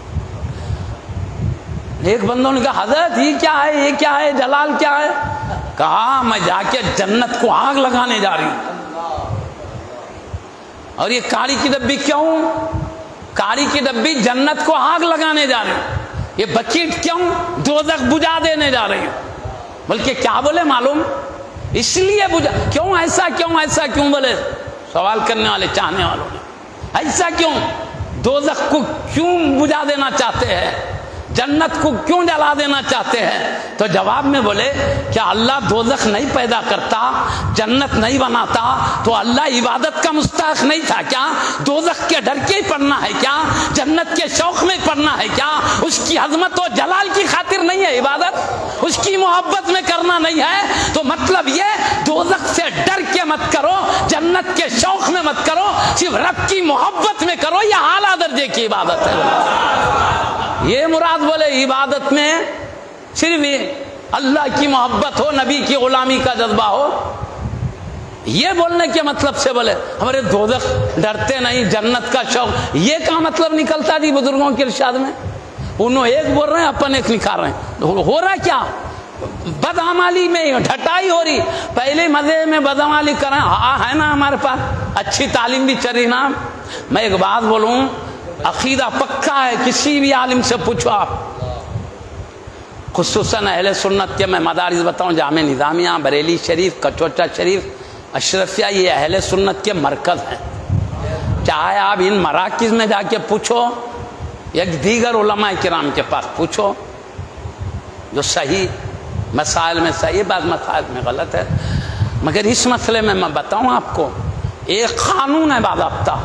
एक बंदों ने कहा हजरत ये क्या है, ये क्या है, जलाल क्या है? कहा मैं जाके जन्नत को आग लगाने जा रही हूं। और ये काली की डब्बी क्यों? काली की डब्बी जन्नत को आग लगाने जा रही हूं। ये बकेट क्यों? दोज़ख बुझा देने जा रही हूं। बल्कि क्या बोले मालूम, इसलिए बुझा, क्यों ऐसा क्यों ऐसा क्यों बोले सवाल करने वाले चाहने वालों ने, ऐसा क्यों, दोज़ख को क्यों बुझा देना चाहते हैं, जन्नत को क्यों जला देना चाहते हैं? तो जवाब में बोले क्या अल्लाह दोज़ख नहीं पैदा करता, जन्नत नहीं बनाता, तो अल्लाह इबादत का मुस्तहक नहीं था क्या? दोज़ख के डर के ही पढ़ना है क्या? जन्नत के शौक में पढ़ना है क्या? उसकी अजमत और जलाल की खातिर नहीं है इबादत, उसकी मोहब्बत में करना नहीं है। तो मतलब ये दोज़ख से डर के मत करो, जन्नत के शौक में मत करो, सिर्फ रब की मोहब्बत में करो, यह आला दर्जे की इबादत है। ये मुराद बोले इबादत में सिर्फ अल्लाह की मोहब्बत हो, नबी की गुलामी का जज्बा हो। ये बोलने के मतलब से बोले हमारे दोज़ख डरते नहीं, जन्नत का शौक, ये क्या मतलब निकलता जी बुजुर्गों के इरशाद में? उन्होंने एक बोल रहे हैं, अपन एक निकाल रहे हैं। हो रहा क्या? बदअमाली में ढटाई हो रही। पहले मजे में बदअमाली करें, हाँ है ना हमारे पास अच्छी तालीम भी चली ना। मैं एक बात बोलूं, अकीदा पक्का है, किसी भी आलिम से पूछो आप, खुसूसन अहले सुन्नत के मैं मदारिस बताऊं, जामे निज़ामिया, बरेली शरीफ, कचौटा शरीफ, अशरफिया, ये अहले सुन्नत के मरकज हैं। चाहे आप इन मराकिज में जाके पूछो, एक दीगर उलमा किराम के पास पूछो, जो सही मसाइल में सही, बात मसाइल में गलत है। मगर इस मसले में मैं बताऊं आपको, एक कानून है बाज़ाब्ता,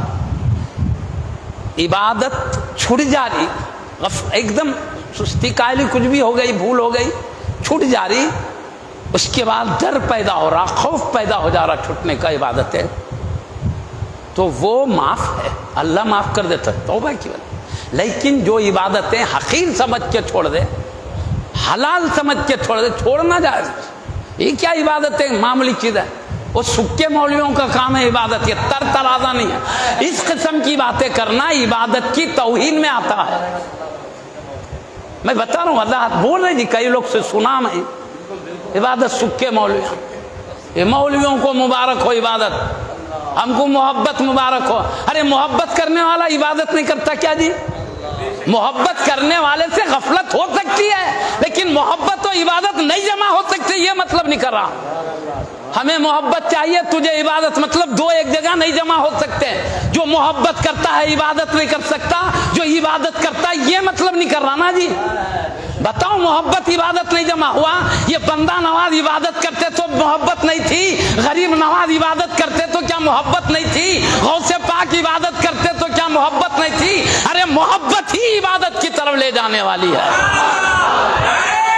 इबादत छूट जा रही, एकदम सुस्ती कायली कुछ भी हो गई, भूल हो गई, छूट जा रही, उसके बाद डर पैदा हो रहा, खौफ पैदा हो जा रहा छूटने का, इबादत है तो वो माफ है, अल्लाह माफ कर देता है, तौबा की वजह। लेकिन जो इबादतें हकीर समझ के छोड़ दे, हलाल समझ के छोड़ दे, छोड़ना जाए, ये क्या इबादत है, मामूली चीज है, वो सुक्के मौलवियों का काम है इबादत, ये तर तराजा नहीं है। इस किस्म की बातें करना इबादत की तौहीन में आता है। मैं बता रहा हूँ, अल्लाह बोल रहे जी, कई लोग से सुना मैं, इबादत सुक्के मौलवियों, ये मौलवियों को मुबारक हो इबादत, हमको मोहब्बत मुबारक हो। अरे मोहब्बत करने वाला इबादत नहीं करता क्या जी? मोहब्बत करने वाले से गफलत हो सकती है, लेकिन मोहब्बत और इबादत नहीं जमा हो सकती, ये मतलब नहीं कर रहा। हमें मोहब्बत चाहिए, तुझे इबादत, मतलब दो एक जगह नहीं जमा हो सकते। जो मोहब्बत करता है इबादत नहीं कर सकता, जो इबादत करता है ये मतलब नहीं कर रहा ना जी। बताओ, मोहब्बत इबादत नहीं जमा हुआ। ये बंदा नवाज इबादत करते तो मोहब्बत नहीं थी, गरीब नवाज इबादत करते तो क्या मोहब्बत नहीं थी, गौसे पाक इबादत करते तो क्या मोहब्बत नहीं थी? अरे मोहब्बत ही इबादत की तरफ ले जाने वाली है।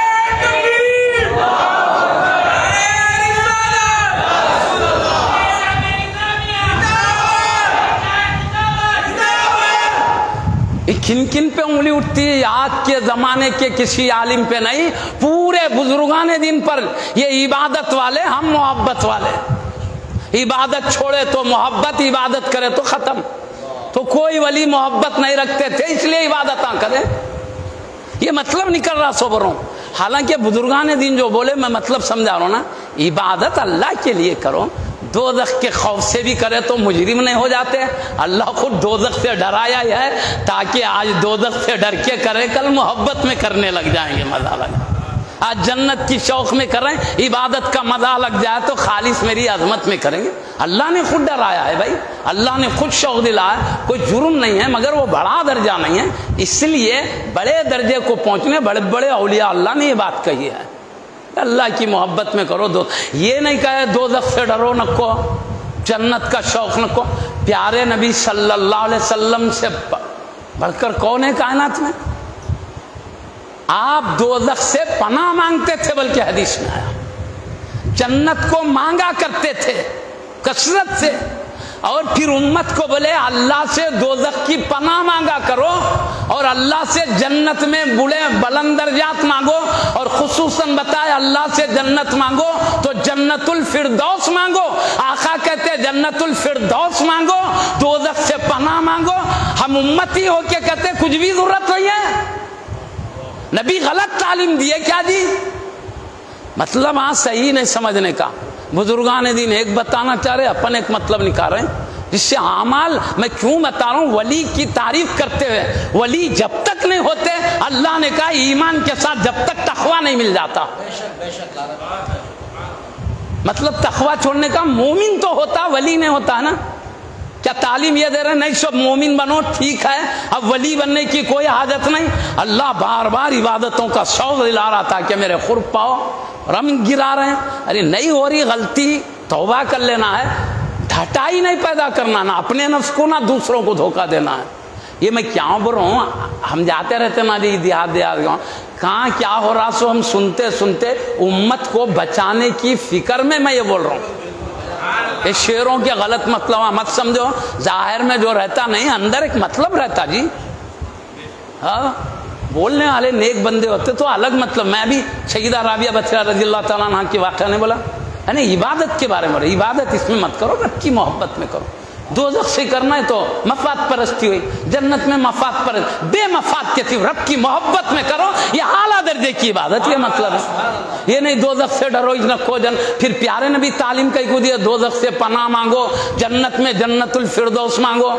किन किन पे उंगली उठती है? आज के जमाने के किसी आलिम पे नहीं, पूरे बुजुर्गाने दिन पर ये इबादत वाले, हम मोहब्बत वाले। इबादत छोड़े तो मोहब्बत, इबादत करे तो खत्म। तो कोई वली मोहब्बत नहीं रखते थे, इसलिए इबादत करें, ये मतलब नहीं कर रहा सोबरों। हालांकि बुजुर्गाने दिन जो बोले, मैं मतलब समझा रहा हूं ना, इबादत अल्लाह के लिए करो, दोज़ख के खौफ से भी करे तो मुजरिम नहीं हो जाते। अल्लाह खुद दोज़ख से डराया है, ताकि आज दोज़ख से डर के करे, कल मोहब्बत में करने लग जाएंगे, मजा लगा। आज जन्नत की शौक में कर रहे हैं, इबादत का मजा लग जाए तो खालिस मेरी अजमत में करेंगे। अल्लाह ने खुद डराया है भाई, अल्लाह ने खुद शौक दिलाया, कोई जुर्म नहीं है, मगर वो बड़ा दर्जा नहीं है। इसलिए बड़े दर्जे को पहुंचने बड़े बड़े औलिया अल्लाह ने ये बात कही है, अल्लाह की मोहब्बत में करो। दो ये नहीं कहे दोज़ख से डरो नको, जन्नत का शौक नको। प्यारे नबी सल्लल्लाहु अलैहि वसल्लम से बढ़कर कौन है कायनात में? आप दोज़ख से पनाह मांगते थे, बल्कि हदीस में आया, जन्नत को मांगा करते थे। کثرت سے. اور پھر امت کو بولے اللہ سے دوزخ کی پناہ مانگا کرو اور اللہ سے جنت میں بڑے بلند درجات مانگو, اور خصوصاً بتائے اللہ سے جنت مانگو تو جنت الفردوس مانگو. آقا کہتے جنت الفردوس مانگو, دوزخ سے پناہ مانگو. ہم امتی ہو کے کہتے کچھ بھی ضرورت نہیں ہے. نبی غلط تعلیم دیے کیا جی؟ مطلب ہاں صحیح نہیں سمجھنے کا. بزرگان دین ایک بتانا چاہ رہے, اپن ایک مطلب نکال رہے ہیں. جس سے اعمال میں کیوں بتا رہا ہوں, ولی کی تعریف کرتے ہوئے, ولی جب تک نہیں ہوتے, اللہ نے کہا ایمان کے ساتھ جب تک تقوی نہیں مل جاتا. مطلب تقوی چھوڑنے کا مومن تو ہوتا, ولی نہیں ہوتا ہے نا. کیا تعلیم یہ دے رہے نہیں سب مومن بنو ٹھیک ہے, اب ولی بننے کی کوئی حاجت نہیں. اللہ بار بار عبادتوں کا شوق دلا رہا تھا کہ میرے قرب پاؤ, رم گرا رہے ہیں. ارے نہیں ہو رہی غلطی, توبہ کر لینا ہے. ڈھٹائی نہیں پیدا کرنا, نہ اپنے نفس کو نہ دوسروں کو دھوکہ دینا ہے. یہ میں کیا بول رہا ہوں, ہم جاتے رہتے نا جی دیہات دیہات گاؤں, کہاں کیا ہو رہا سو ہم سنتے سنتے امت کو بچانے کی فکر میں میں یہ بول رہا ہوں. اس شعروں کے غلط مطلب مت سمجھو, ظاہر میں جو رہتا نہیں اندر ایک مطلب رہتا جی. ہاں بولنے والے نیک بندے ہوتے تو الگ مطلب. میں بھی سیدہ رابعہ بچرا رضی اللہ تعالیٰ عنہ کی واقعہ نہیں بولا, یعنی عبادت کے بارے میں. عبادت اس میں مت کرو, رب کی محبت میں کرو. دوزخ سے کرنا ہے تو مفاد پرستی ہوئی, جنت میں مفاد پرست بے مفاد کے تھی, رب کی محبت میں کرو. یہ اعلیٰ درجے کی عبادت, یہ مطلب ہے. یہ نہیں دوزخ سے ڈرو رکھو جن. پھر پیارے نبی تعلیم کئی کو دیا, دوزخ سے پناہ مانگو, جنت میں جنت الفردوس مانگو.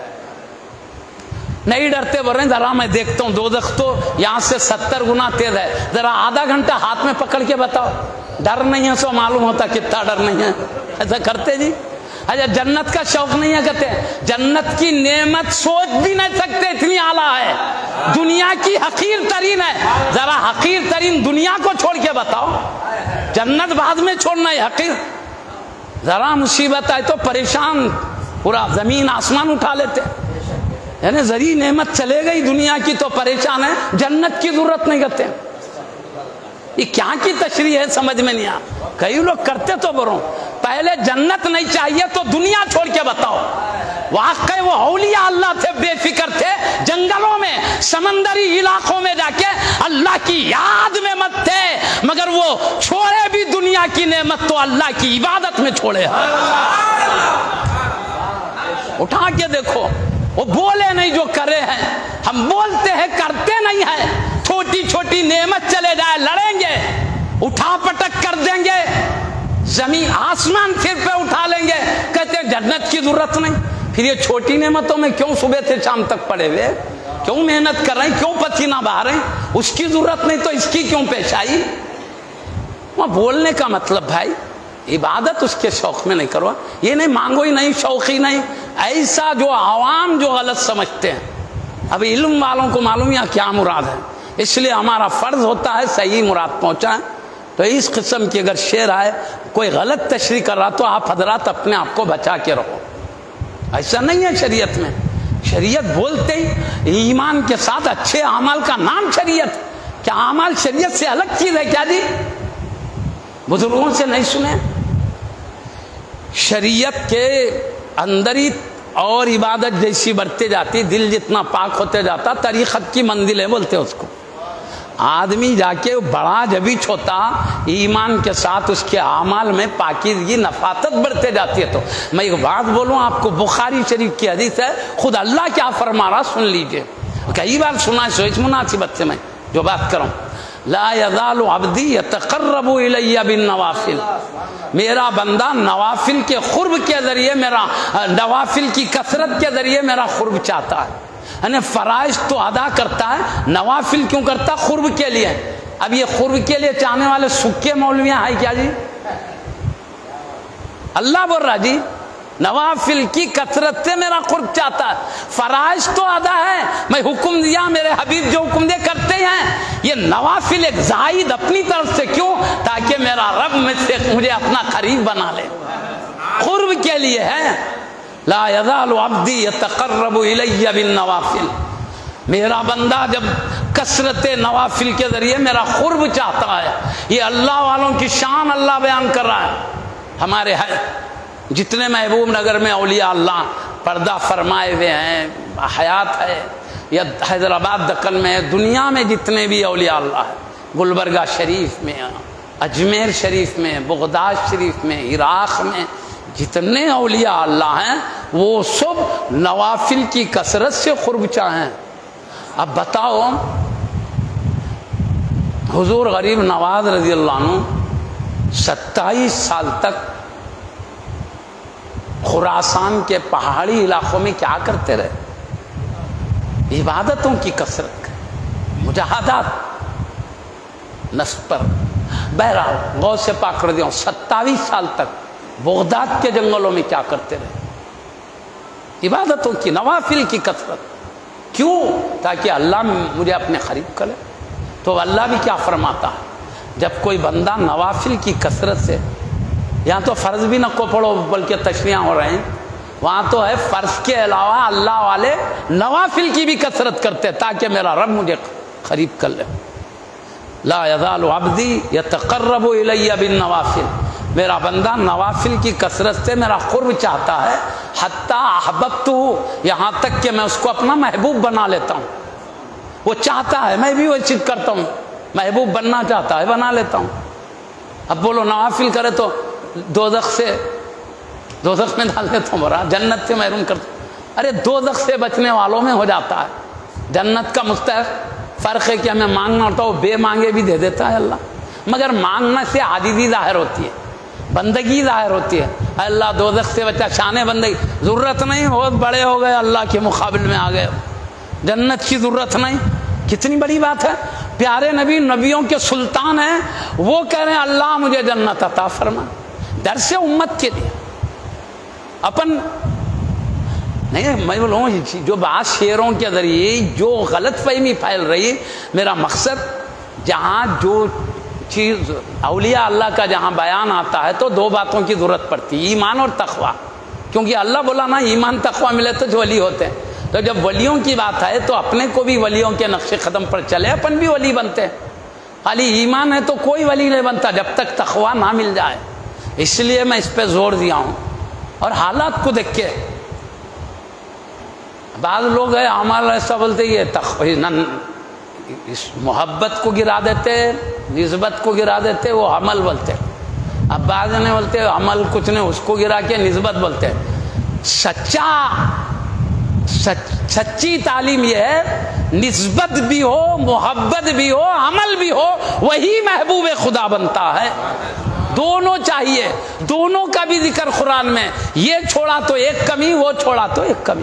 نہیں ڈرتے بول رہے ہیں, ذرا میں دیکھتا ہوں دوزخ تو یہاں سے ستر گنا تیز ہے, ذرا آدھا گھنٹہ ہاتھ میں پکڑ کے بتاؤ. ڈر نہیں ہے سو معلوم ہوتا کتنا ڈر نہیں ہے. ایسا کرتے جی. اچھا جنت کا شوق نہیں ہے, کہتے ہیں جنت کی نعمت سوچ بھی نہیں سکتے اتنی اعلیٰ ہے, دنیا کی حقیر ترین ہے. ذرا حقیر ترین دنیا کو چھوڑ کے بتاؤ, جنت بعد میں چھوڑنا ہے حقیر. ذرا مصیبت آئے تو پریشان پورا زمین آسمان اٹھا لیتے, یعنی ذری نعمت چلے گئی دنیا کی تو پریشان ہے, جنت کی ضرورت نہیں کرتے. یہ کیا کی تشریح ہے سمجھ میں نہیں آ. کئی لوگ کرتے تو بروں, پہلے جنت نہیں چاہیے تو دنیا چھوڑ کے بتاؤ. واقعی وہ اولیاء اللہ تھے, بے فکر تھے, جنگلوں میں سمندری علاقوں میں جا کے اللہ کی یاد میں مت تھے, مگر وہ چھوڑے بھی دنیا کی نعمت تو اللہ کی عبادت میں چھوڑے. اٹھا کے دیکھو, وہ بولے نہیں جو کرے ہیں. ہم بولتے ہیں کرتے نہیں ہیں. چھوٹی چھوٹی نعمت چلے جائے لڑیں گے, اٹھا پٹک کر دیں گے, زمین آسمان سر پہ اٹھا لیں گے, کہتے ہیں جنت کی ضرورت نہیں. پھر یہ چھوٹی نعمتوں میں کیوں صبح سے شام تک پڑے ہوئے, کیوں محنت کر رہے ہیں, کیوں پسینہ بہا رہے ہیں؟ اس کی ضرورت نہیں تو اس کی کیوں پیش آئی؟ وہاں بولنے کا مطلب بھائی عبادت اس کے شوق میں نہیں کرو. یہ نہیں مانگو ہی نہیں, شوقی نہیں, ایسا جو عوام جو غلط سمجھتے ہیں. اب علم والوں کو معلوم یا کیا مراد ہے, اس لیے ہمارا فرض ہوتا ہے صحیح مراد پہنچائیں. تو اس قسم کی اگر شعر آئے, کوئی غلط تشریح کر رہا تو آپ حضرات اپنے آپ کو بچا کے رہو. ایسا نہیں ہے شریعت میں. شریعت بولتے ہی ایمان کے ساتھ اچھے اعمال کا نام شریعت. کیا اعمال شریعت سے الگ چیز ہے کیا جی؟ بزرگوں سے نہیں سنے؟ شریعت کے اندر ہی اور عبادت جیسی بڑھتے جاتی, دل جتنا پاک ہوتے جاتا, طریقت کی منزل ہے بولتے اس کو. آدمی جا کے بڑا جبھی چھوتا ایمان کے ساتھ اس کے اعمال میں پاکیزگی نفاست بڑھتے جاتی ہے. تو میں ایک بات بولوں آپ کو, بخاری شریف کی حدیث ہے, خود اللہ کیا فرما رہا سن لیجئے. کئی بار سنا سو اس مناسبت سے میں جو بات کروں, لا یزال عبدی یتقرب الی بالنوافل, میرا بندہ نوافل کے قرب کے ذریعے, میرا نوافل کی کثرت کے ذریعے میرا قرب چاہتا ہے. یعنی فرائض تو ادا کرتا ہے, نوافل کیوں کرتا؟ قرب کے لیے. اب یہ قرب کے لیے چاہنے والے سکے مولویاں ہیں کیا جی؟ اللہ بول رہا جی نوافل کی کثرت سے میرا قرب چاہتا ہے. فرائض تو ادا ہے, میں حکم دیا, میرے حبیب جو حکم دے کرتے ہیں. یہ نوافل ایک زائد اپنی طرف سے, کیوں؟ تاکہ میرا رب مجھ سے مجھے اپنا قریب بنا لے. قرب کے لیے ہے. لا یزال عبدی یتقرب الی بالنوافل, میرا بندہ جب کثرت نوافل کے ذریعے میرا قرب چاہتا ہے. یہ اللہ والوں کی شان اللہ بیان کر رہا ہے. ہمارے ہے جتنے محبوب نگر میں اولیاء اللہ پردہ فرمائے ہوئے ہیں، حیات ہے، یا حیدرآباد دکن میں، دنیا میں جتنے بھی اولیاء اللہ ہے، گلبرگہ شریف میں، اجمیر شریف میں، بغداد شریف میں، عراق میں جتنے اولیاء اللہ ہیں وہ سب نوافل کی کثرت سے قرب چاہیں۔ اب بتاؤ حضور غریب نواز رضی اللہ عنہ ستائیس سال تک خراسان کے پہاڑی علاقوں میں کیا کرتے رہے؟ عبادتوں کی کثرت، مجاہدات نصب پر۔ بہرحال غوث سے پاک رضی اللہ عنہ ستائیس سال تک بغداد کے جنگلوں میں کیا کرتے رہے؟ عبادتوں کی، نوافل کی کثرت۔ کیوں؟ تاکہ اللہ مجھے اپنے قریب کرے۔ تو اللہ بھی کیا فرماتا ہے، جب کوئی بندہ نوافل کی کثرت سے، یہاں تو فرض بھی نہ کو پڑھو بلکہ تشریحاں ہو رہے ہیں، وہاں تو ہے فرض کے علاوہ اللہ والے نوافل کی بھی کثرت کرتے تاکہ میرا رب مجھے قریب کر لے۔ لا یزال عبدی یتقرب الی بالنوافل، میرا بندہ نوافل کی کثرت سے میرا قرب چاہتا ہے، حتی احببتہ، یہاں تک کہ میں اس کو اپنا محبوب بنا لیتا ہوں۔ وہ چاہتا ہے، میں بھی وہ چیز کرتا ہوں، محبوب بننا چاہتا ہے، بنا لیتا ہوں۔ اب بولو نوافل کرے تو دوزخ سے دوزخ میں ڈال دیتا ہوں، برا جنت سے محروم کرتا ہوں۔ ارے دوزخ سے بچنے والوں میں ہو جاتا ہے، جنت کا مستحق فرق ہے کہ ہمیں مانگنا ہوتا ہے، وہ بے مانگے بھی دے دیتا ہے اللہ، مگر مانگنے سے عاجزی ظاہر ہوتی ہے، بندگی ظاہر ہوتی ہے۔ اللہ دوزخ سے بچا، شان بندگی، ضرورت نہیں، بہت بڑے ہو گئے، اللہ کے مقابل میں آ گئے، جنت کی ضرورت نہیں۔ کتنی بڑی بات ہے، پیارے نبی نبیوں کے سلطان ہیں، وہ کہہ رہے ہیں اللہ مجھے جنت عطا فرما، در سے امت کے لیے۔ اپن نہیں، میں بولوں جو بات شعروں کے ذریعے جو غلط فہمی پھیل رہی، میرا مقصد جہاں جو چیز اولیاء اللہ کا جہاں بیان آتا ہے تو دو باتوں کی ضرورت پڑتی ہے، ایمان اور تقوی، کیونکہ اللہ بولا نا ایمان تقوی ملے تو جو ولی ہوتے ہیں۔ تو جب ولیوں کی بات ہے تو اپنے کو بھی ولیوں کے نقش قدم پر چلے، اپن بھی ولی بنتے ہیں۔ خالی ایمان ہے تو کوئی ولی نہیں بنتا جب تک تقوی نہ مل جائے، اس لیے میں اس پہ زور دیا ہوں۔ اور حالات کو دیکھ کے بعض لوگ ہیں ہمارا ایسا بولتے یہ تقوی، اس محبت کو گرا دیتے، نسبت کو گرا دیتے، وہ عمل بولتے۔ اب بعض نے بولتے عمل کچھ نہیں، اس کو گرا کے نسبت بولتے۔ سچا سچ سچی تعلیم یہ ہے نسبت بھی ہو، محبت بھی ہو، عمل بھی ہو، وہی محبوب خدا بنتا ہے۔ دونوں چاہیے، دونوں کا بھی ذکر قرآن میں، یہ چھوڑا تو ایک کمی، وہ چھوڑا تو ایک کمی۔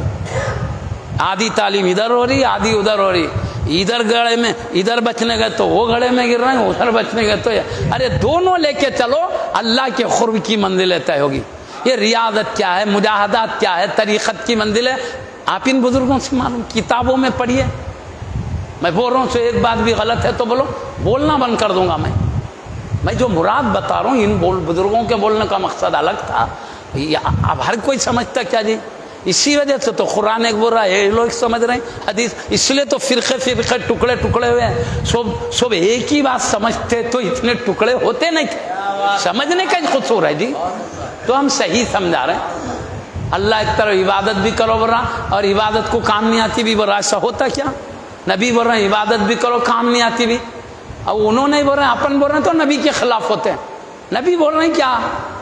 آدھی تعلیم ادھر ہو رہی، آدھی ادھر ہو رہی، ادھر گڑھے میں ادھر بچنے گئے تو وہ گڑھے میں گر رہے ہیں، ادھر بچنے گئے تو یہ۔ ارے دونوں لے کے چلو، اللہ کے قرب کی منزلیں طے ہوگی۔ یہ ریاضت کیا ہے، مجاہدات کیا ہے، طریقت کی منزل ہے، آپ ان بزرگوں سے معلوم، کتابوں میں پڑھیے۔ میں بول رہا ہوں سے ایک بات بھی غلط ہے تو بولو، بولنا بند کر دوں گا میں۔ میں جو مراد بتا رہا ہوں ان بزرگوں کے بولنے کا مقصد الگ تھا، اب ہر کوئی سمجھتا کیا جی، اسی وجہ سے تو قرآن ایک بول رہا ہے، لوگ سمجھ رہے ہیں حدیث، اس لیے تو فرقے فرقے ٹکڑے ٹکڑے ہوئے ہیں، سب سب ایک ہی بات سمجھتے تو اتنے ٹکڑے ہوتے نہیں تھے۔ سمجھنے کا قصور ہے جی، تو ہم صحیح سمجھا رہے ہیں۔ اللہ ایک طرف عبادت بھی کرو بول رہا، اور عبادت کو کام نہیں آتی بھی بول رہا، ایسا ہوتا کیا؟ نبی بول رہے ہیں عبادت بھی کرو کام نہیں آتی بھی، اور انہوں نے بول رہے ہیں، اپن بول رہے ہیں تو نبی کے خلاف ہوتے ہیں۔ نبی بول رہے ہیں کیا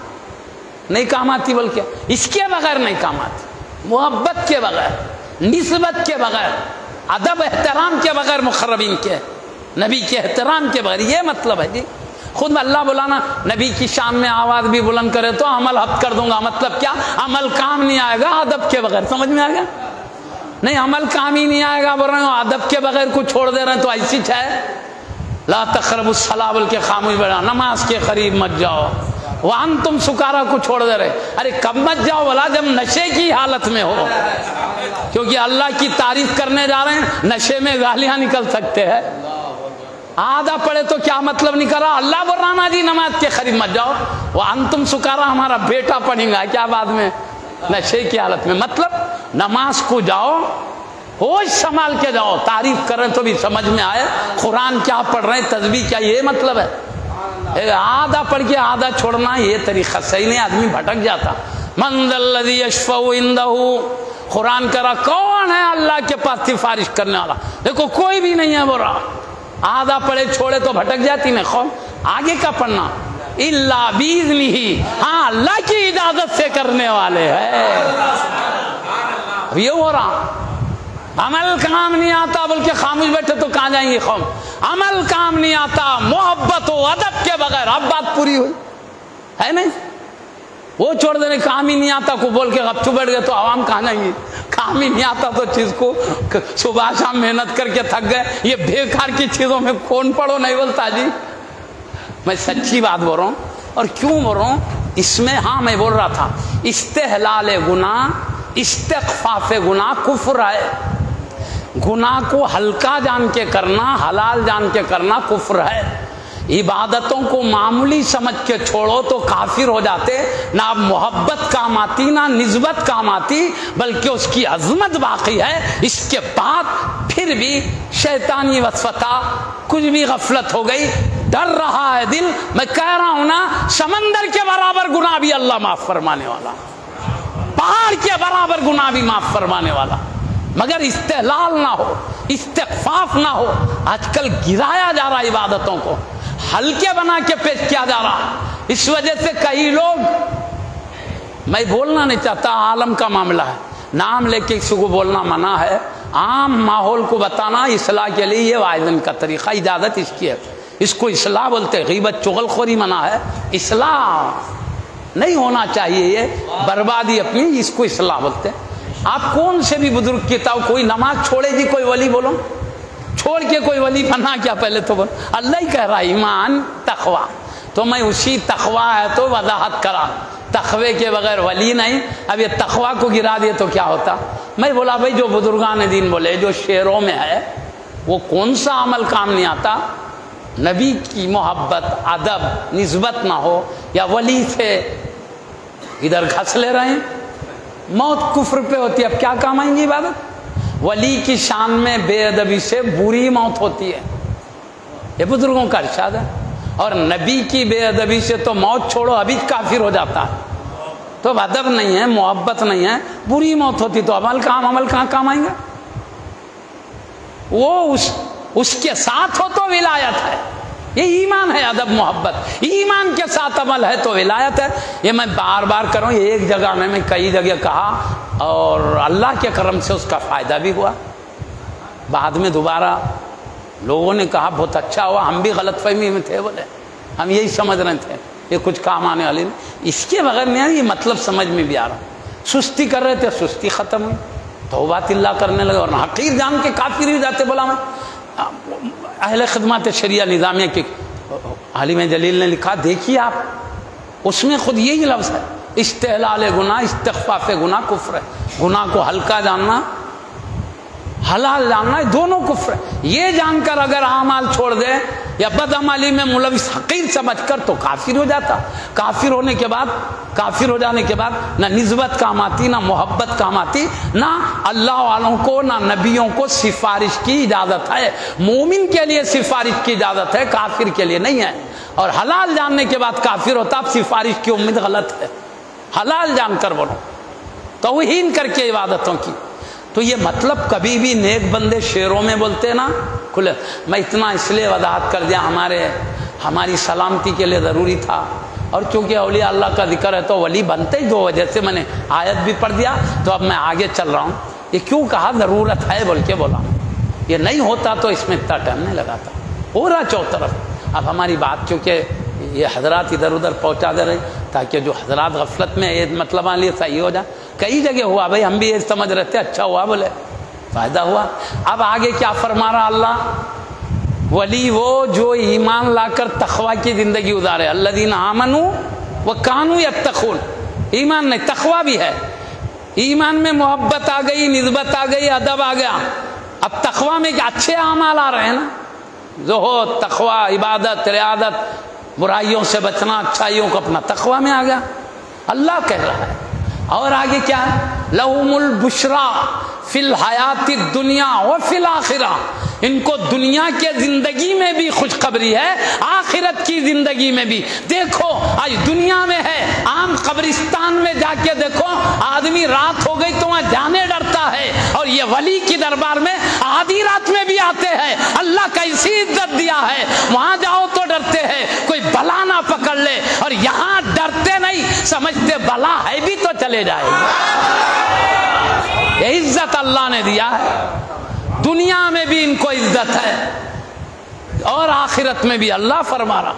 نہیں کام آتی، بلکہ اس کے بغیر نہیں کام آتی، محبت کے بغیر، نسبت کے بغیر، ادب احترام کے بغیر، مقربین کے نبی کے احترام کے بغیر، یہ مطلب ہے جی۔ خود اللہ بولانا نبی کی شان میں آواز بھی بلند کرے تو عمل حد کر دوں گا، مطلب کیا؟ عمل کام نہیں آئے گا ادب کے بغیر، سمجھ میں آ گیا؟ نہیں عمل کام ہی نہیں آئے گا بول رہے ہوں، ادب کے بغیر کچھ چھوڑ دے رہے ہیں تو ایسی ہے لا تقربوا الصلاۃ، بلکہ خاموش بیٹھا، نماز کے قریب مت جاؤ، وانتم سکارا کو چھوڑ دے رہے۔ ارے کب مت جاؤ بولا؟ جب نشے کی حالت میں ہو، کیونکہ اللہ کی تعریف کرنے جا رہے ہیں، نشے میں گالیاں نکل سکتے ہیں۔ آدھا پڑھے تو کیا مطلب نہیں کرا، اللہ بول رہا نا جی نماز کے قریب مت جاؤ، وانتم سکارا ہمارا بیٹا پڑھیں گا کیا بعد میں نشے کی حالت میں؟ مطلب نماز کو جاؤ، ہوش سنبھال کے جاؤ، تعریف کریں تو بھی سمجھ میں آئے، قرآن کیا پڑھ رہے ہیں، تسبیح کیا، یہ مطلب ہے۔ آدھا پڑھ کے آدھا چھوڑنا یہ طریقہ صحیح نہیں، آدمی بھٹک جاتا۔ من ذا الذی یشفع عنده، قرآن کہہ رہا کون ہے اللہ کے پاس سفارش کرنے والا؟ دیکھو کوئی بھی نہیں ہے، بول رہا آدھا پڑھے چھوڑے تو بھٹک جاتی نا قوم، آگے کا پڑھنا الا باذنہ، ہاں اللہ کی اجازت سے کرنے والے ہیں۔ یہ ہو رہا عمل کام نہیں آتا، بلکہ خاموش بیٹھے تو کہاں جائیں گے قوم؟ عمل کام نہیں آتا محبت و ادب کے بغیر، اب بات پوری ہوئی ہے نہیں؟ وہ چھوڑ دینے کام ہی نہیں آتا کو بول کے گپ چپ بیٹھ گئے تو عوام کہاں جائیں گے؟ کام ہی نہیں آتا تو چیز کو صبح شام محنت کر کے تھک گئے، یہ بیکار کی چیزوں میں کون پڑھو نہیں بولتا جی۔ میں سچی بات بول رہا ہوں، اور کیوں بول رہا ہوں اس میں، ہاں میں بول رہا تھا استحلال گناہ، استغفاف گناہ کفر ہے۔ گناہ کو ہلکا جان کے کرنا، حلال جان کے کرنا کفر ہے۔ عبادتوں کو معمولی سمجھ کے چھوڑو تو کافر ہو جاتے، نہ اب محبت کام آتی نہ نسبت کام آتی، بلکہ اس کی عظمت باقی ہے۔ اس کے بعد پھر بھی شیطانی وسوسہ، کچھ بھی غفلت ہو گئی، ڈر رہا ہے دل، میں کہہ رہا ہوں نا سمندر کے برابر گناہ بھی اللہ معاف فرمانے والا، پہاڑ کے برابر گناہ بھی معاف فرمانے والا، مگر استحلال نہ ہو، استغفاف نہ ہو۔ آج کل گرایا جا رہا عبادتوں کو، ہلکے بنا کے پیش کیا جا رہا، اس وجہ سے کئی لوگ، میں بولنا نہیں چاہتا، عالم کا معاملہ ہے، نام لے کے کسی کو بولنا منع ہے، عام ماحول کو بتانا اصلاح کے لیے یہ واحدن کا طریقہ، اجازت اس کی ہے، اس کو اصلاح بولتے، غیبت چغل خوری منع ہے، اصلاح نہیں ہونا چاہیے، یہ بربادی اپنی، اس کو اصلاح بولتے۔ آپ کون سے بھی بزرگ کتاب، کوئی نماز چھوڑے جی کوئی ولی بولو، چھوڑ کے کوئی ولی بنا کیا؟ پہلے تو بول، اللہ ہی کہہ رہا ایمان تقوی، تو میں اسی تقوی ہے تو وضاحت کرا، تقوی کے بغیر ولی نہیں۔ اب یہ تقوی کو گرا دیے تو کیا ہوتا؟ میں بولا بھائی جو بزرگان دین بولے، جو شعروں میں ہے وہ کون سا عمل کام نہیں آتا؟ نبی کی محبت، ادب، نسبت نہ ہو، یا ولی سے ادھر گھس لے رہے ہیں، موت کفر پہ ہوتی ہے، اب کیا کام آئیں گی عبادت؟ ولی کی شان میں بے ادبی سے بری موت ہوتی ہے، یہ بزرگوں کا ارشاد ہے، اور نبی کی بے ادبی سے تو موت چھوڑو ابھی کافر ہو جاتا ہے، تو اب ادب نہیں ہے، محبت نہیں ہے، بری موت ہوتی تو عمل کام عمل کہاں کام آئیں گے؟ وہ اس اس کے ساتھ ہو تو ولایت ہے، یہ ایمان ہے، ادب محبت، ایمان کے ساتھ عمل ہے تو ولایت ہے۔ یہ میں بار بار کروں، یہ ایک جگہ میں میں کئی جگہ کہا، اور اللہ کے کرم سے اس کا فائدہ بھی ہوا، بعد میں دوبارہ لوگوں نے کہا بہت اچھا ہوا، ہم بھی غلط فہمی میں تھے، بولے ہم یہی سمجھ رہے تھے یہ کچھ کام آنے والی نہیں، اس کے بغیر نہیں، یہ مطلب سمجھ میں بھی آ رہا، سستی کر رہے تھے، سستی ختم ہوئی، توبات اللہ کرنے لگے، اور حقیر جان کے کافر ہی جاتے۔ بولا میں اہل خدمات شریعہ نظامیہ کے عالم جلیل نے لکھا، دیکھیے آپ، اس میں خود یہی لفظ ہے، استحلال گناہ، استغفاف گناہ کفر ہے، گناہ کو ہلکا جاننا، حلال جاننا، دونوں کفر ہے۔ یہ جان کر اگر اعمال چھوڑ دے یا بدعملی میں ملوث حقیر سمجھ کر تو کافر ہو جاتا، کافر ہونے کے بعد، کافر ہو جانے کے بعد نہ نسبت کام آتی، نہ محبت کام آتی، نہ اللہ والوں کو، نہ نبیوں کو سفارش کی اجازت ہے۔ مومن کے لیے سفارش کی اجازت ہے، کافر کے لیے نہیں ہے، اور حلال جاننے کے بعد کافر ہوتا، اب سفارش کی امید غلط ہے، حلال جان کر بولو، توہین کر کے عبادتوں کی۔ تو یہ مطلب کبھی بھی نیک بندے شعروں میں بولتے نا کھلے، میں اتنا اس لیے وضاحت کر دیا، ہمارے ہماری سلامتی کے لیے ضروری تھا، اور چونکہ اولیاء اللہ کا ذکر ہے تو ولی بنتے ہی دو وجہ سے، میں نے آیت بھی پڑھ دیا، تو اب میں آگے چل رہا ہوں۔ یہ کیوں کہا ضرورت ہے بول کے بولا، یہ نہیں ہوتا تو اس میں اتنا ٹائم نہیں لگاتا، ہو رہا چو طرف۔ اب ہماری بات چونکہ یہ حضرات ادھر ادھر پہنچا دے رہے تاکہ جو حضرات غفلت میں یہ مطلب آ لیے صحیح ہو جائے، کئی جگہ ہوا بھائی، ہم بھی یہ سمجھ رہے تھے، اچھا ہوا، بولے فائدہ ہوا۔ اب آگے کیا فرما رہا اللہ؟ ولی وہ جو ایمان لا کر تقوی کی زندگی گزارے، الذین آمنوا وکانوا یتقون، ایمان نہیں تقوی بھی ہے، ایمان میں محبت آ گئی، نسبت آ گئی، ادب آ گیا، اب تقوی میں اچھے اعمال آ رہے ہیں نا، زہد، تقوی، عبادت، ریاضت، برائیوں سے بچنا، اچھائیوں کو اپنا تقوی میں آ گیا، اللہ کہہ رہا ہے۔ اور آگے کیا ہے؟ لہم البشرا فی الحیات الدنیا وفی الآخرہ، ان کو دنیا کے زندگی میں بھی خوشخبری ہے، آخرت کی زندگی میں بھی۔ دیکھو آج دنیا میں ہے، عام قبرستان میں جا کے دیکھو، آدمی رات ہو گئی تو وہاں جانے ڈرتا ہے، اور یہ ولی کی دربار میں آدھی رات میں بھی آتے ہیں۔ اللہ کا اسی عزت دیا ہے، وہاں جاؤ تو ڈرتے ہیں کوئی بلا نہ پکڑ لے، اور یہاں ڈرتے نہیں، سمجھتے بلا ہے بھی تو چلے جائے گا۔ یہ عزت اللہ نے دیا ہے، دنیا میں بھی ان کو عزت ہے اور آخرت میں بھی۔ اللہ فرما رہا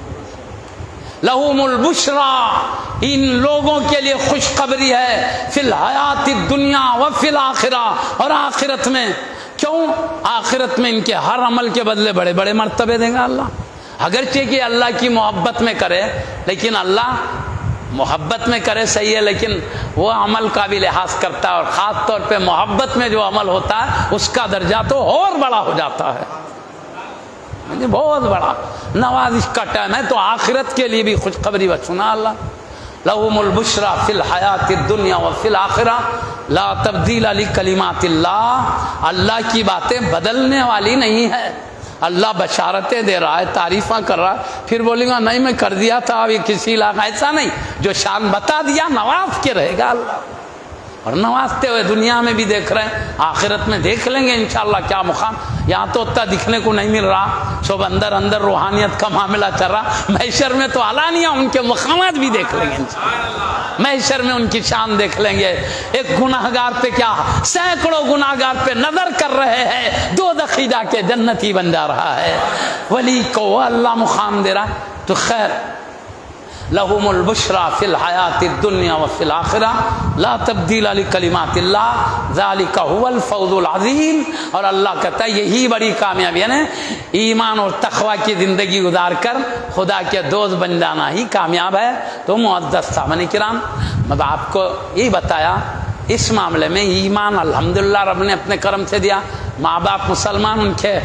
لہم البشرا، ان لوگوں کے لیے خوشخبری ہے، فی الحیات الدنیا و فی الآخرہ، اور آخرت میں۔ کیوں؟ آخرت میں ان کے ہر عمل کے بدلے بڑے بڑے مرتبے دیں گا اللہ۔ اگرچہ کہ اللہ کی محبت میں کرے، لیکن اللہ محبت میں کرے صحیح ہے، لیکن وہ عمل کا بھی لحاظ کرتا ہے، اور خاص طور پہ محبت میں جو عمل ہوتا ہے اس کا درجہ تو اور بڑا ہو جاتا ہے، بہت بڑا نوازش کا ٹائم ہے۔ تو آخرت کے لیے بھی خوشخبری سنا اللہ، لہم البشرا فی الحیات الدنیا وفی الآخرہ لا تبدیل لکلمات اللہ، اللہ کی باتیں بدلنے والی نہیں ہے۔ اللہ بشارتیں دے رہا ہے، تعریفاں کر رہا ہے، پھر بولے گا نہیں میں کر دیا تھا ابھی کسی علاقہ، ایسا نہیں، جو شان بتا دیا نواز کے رہے گا اللہ، اور نوازتے ہوئے دنیا میں بھی دیکھ رہے ہیں، آخرت میں دیکھ لیں گے انشاءاللہ کیا مقام۔ یہاں تو اتنا دکھنے کو نہیں مل رہا، سب اندر اندر روحانیت کا معاملہ چل رہا، محشر میں تو علانیہ ان کے مقامات بھی دیکھ لیں گے انشاءاللہ، محشر میں ان کی شان دیکھ لیں گے۔ ایک گناہگار پہ کیا سینکڑوں گناہگار پہ نظر کر رہے ہیں، دو دخی جا کے جنتی بن جا رہا ہے، ولی کو وہ اللہ مقام دے رہا ہے۔ تو خیر لہم البشرا فی الحیات الدنیا وفی الآخرہ لا تبدیل لکلمات اللہ ذالک هو الفوز العظیم، اور اللہ کہتا ہے یہی بڑی کامیابی ہے نا، ایمان اور تقوی کی زندگی گزار کر خدا کے دوست بن جانا ہی کامیاب ہے۔ تو معزز سامعین کرام، میں آپ کو یہ بتایا اس معاملے میں ایمان الحمدللہ رب نے اپنے کرم سے دیا، ماں باپ مسلمان ان کے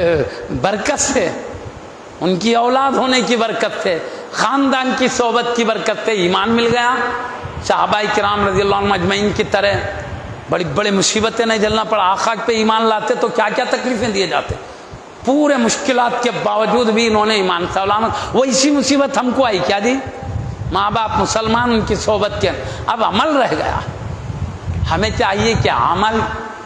برکت سے، ان کی اولاد ہونے کی برکت سے، خاندان کی صحبت کی برکت سے ایمان مل گیا۔ صحابہ کرام رضی اللہ عنہم اجمعین کی طرح بڑی بڑی مصیبتیں نہیں جھلنا پڑا، آخا پہ ایمان لاتے تو کیا کیا تکلیفیں دیے جاتے، پورے مشکلات کے باوجود بھی انہوں نے ایمان سے علامت۔ وہ اسی مصیبت ہم کو آئی کیا دی، ماں باپ مسلمان ان کی صحبت کے، اب عمل رہ گیا۔ ہمیں چاہیے کہ عمل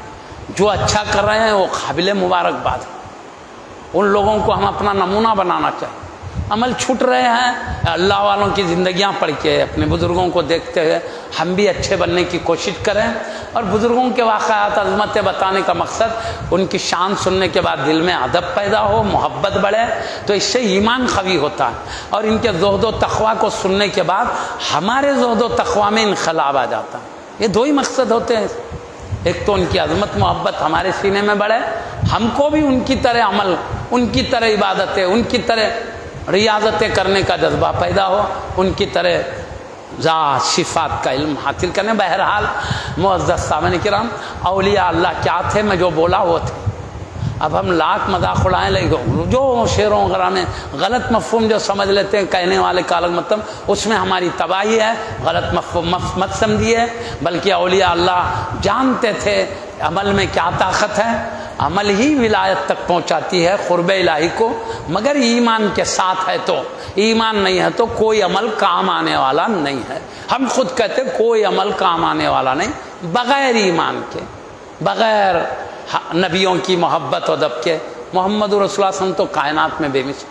جو اچھا کر رہے ہیں وہ قابل مبارکباد ہے، ان لوگوں کو ہم اپنا نمونہ بنانا چاہیے۔ عمل چھوٹ رہے ہیں، اللہ والوں کی زندگیاں پڑھ کے اپنے بزرگوں کو دیکھتے ہوئے ہم بھی اچھے بننے کی کوشش کریں، اور بزرگوں کے واقعات عظمتیں بتانے کا مقصد ان کی شان سننے کے بعد دل میں ادب پیدا ہو، محبت بڑھے، تو اس سے ایمان قوی ہوتا ہے، اور ان کے زہد و تقویٰ کو سننے کے بعد ہمارے زہد و تقویٰ میں انقلاب آ جاتا ہے۔ یہ دو ہی مقصد ہوتے ہیں، ایک تو ان کی عظمت محبت ہمارے سینے میں بڑھے، ہم کو بھی ان کی طرح عمل، ان کی طرح عبادتیں، ان کی طرح ریاضتیں کرنے کا جذبہ پیدا ہو، ان کی طرح ذات صفات کا علم حاصل کرنے۔ بہرحال معزز سامعین کرام، اولیاء اللہ کیا تھے میں جو بولا وہ تھے۔ اب ہم لاکھ مذاق اڑائیں لے جو شعروں وغیرہ میں غلط مفہوم جو سمجھ لیتے ہیں کہنے والے کا الگ مطلب، اس میں ہماری تباہی ہے، غلط مفہوم مت سمجھیے، بلکہ اولیاء اللہ جانتے تھے عمل میں کیا طاقت ہے، عمل ہی ولایت تک پہنچاتی ہے قرب الہی کو، مگر ایمان کے ساتھ ہے، تو ایمان نہیں ہے تو کوئی عمل کام آنے والا نہیں ہے۔ ہم خود کہتے کوئی عمل کام آنے والا نہیں بغیر ایمان کے، بغیر نبیوں کی محبت و ادب کے۔ محمد رسول اللہ صلی اللہ علیہ وسلم تو کائنات میں بے مثال۔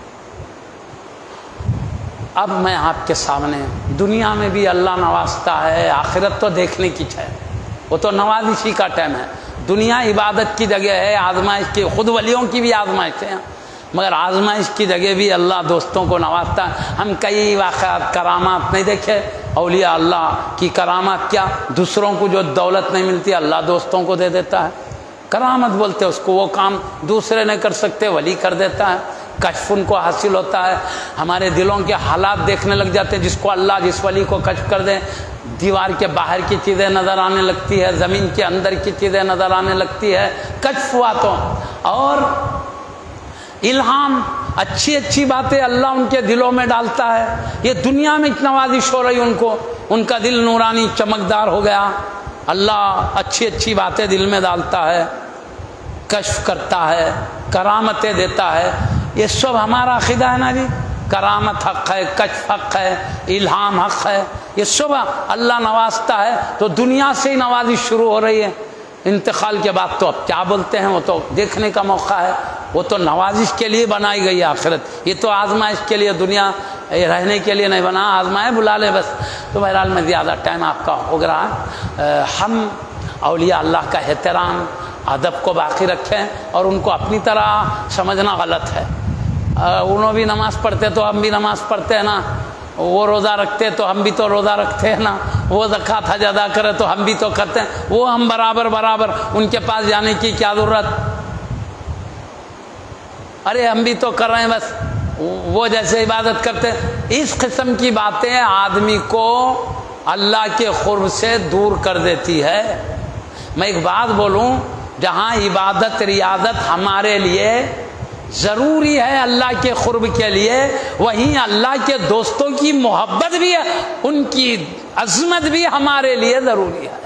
اب میں آپ کے سامنے دنیا میں بھی اللہ نوازتا ہے، آخرت تو دیکھنے کی ہے، وہ تو نوازشی کا ٹائم ہے۔ دنیا عبادت کی جگہ ہے، آزمائش کی، خود ولیوں کی بھی آزمائش ہے، مگر آزمائش کی جگہ بھی اللہ دوستوں کو نوازتا ہے۔ ہم کئی واقعات کرامات نہیں دیکھے، اولیاء اللہ کی کرامات کیا، دوسروں کو جو دولت نہیں ملتی اللہ دوستوں کو دے دیتا ہے، کرامت بولتے اس کو، وہ کام دوسرے نہیں کر سکتے ولی کر دیتا ہے، کشف ان کو حاصل ہوتا ہے۔ ہمارے دلوں کے حالات دیکھنے لگ جاتے ہیں، جس کو اللہ جس ولی کو کشف کر دے، دیوار کے باہر کی چیزیں نظر آنے لگتی ہے، زمین کے اندر کی چیزیں نظر آنے لگتی ہے، کشف ہوا تو، اور الہام، اچھی اچھی باتیں اللہ ان کے دلوں میں ڈالتا ہے۔ یہ دنیا میں نوازش ہو رہی ان کو، ان کا دل نورانی چمکدار ہو گیا، اللہ اچھی اچھی باتیں دل میں ڈالتا ہے۔ کشف کرتا ہے، کرامتیں دیتا ہے، یہ سب ہمارا عقیدہ ہے نا جی. کرامت حق ہے، کشف حق ہے، الہام حق ہے، یہ سب اللہ نوازتا ہے. تو دنیا سے ہی نوازش شروع ہو رہی ہے. انتقال کے بعد تو اب کیا بولتے ہیں وہ تو دیکھنے کا موقع ہے. وہ تو نوازش کے لیے بنائی گئی ہے آخرت، یہ تو آزمائش کے لیے، دنیا رہنے کے لیے نہیں بنا، آزمائے بلا لے بس. تو بہرحال میں زیادہ ٹائم آپ کا ہو گیا. ہم اولیاء اللہ کا احترام ادب کو باقی رکھیں اور ان کو اپنی طرح سمجھنا غلط ہے. انہوں بھی نماز پڑھتے تو ہم بھی نماز پڑھتے ہیں نا، وہ روزہ رکھتے تو ہم بھی تو روزہ رکھتے ہیں نا، وہ زکوٰۃ حج ادا کرے تو ہم بھی تو کرتے ہیں، وہ ہم برابر برابر، ان کے پاس جانے کی کیا ضرورت؟ ارے ہم بھی تو کر رہے ہیں بس، وہ جیسے عبادت کرتے. اس قسم کی باتیں آدمی کو اللہ کے قرب سے دور کر دیتی ہے. میں ایک بات بولوں، جہاں عبادت ریاضت ہمارے لیے ضروری ہے اللہ کے قرب کے لیے، وہیں اللہ کے دوستوں کی محبت بھی ہے، ان کی عظمت بھی ہمارے لیے ضروری ہے.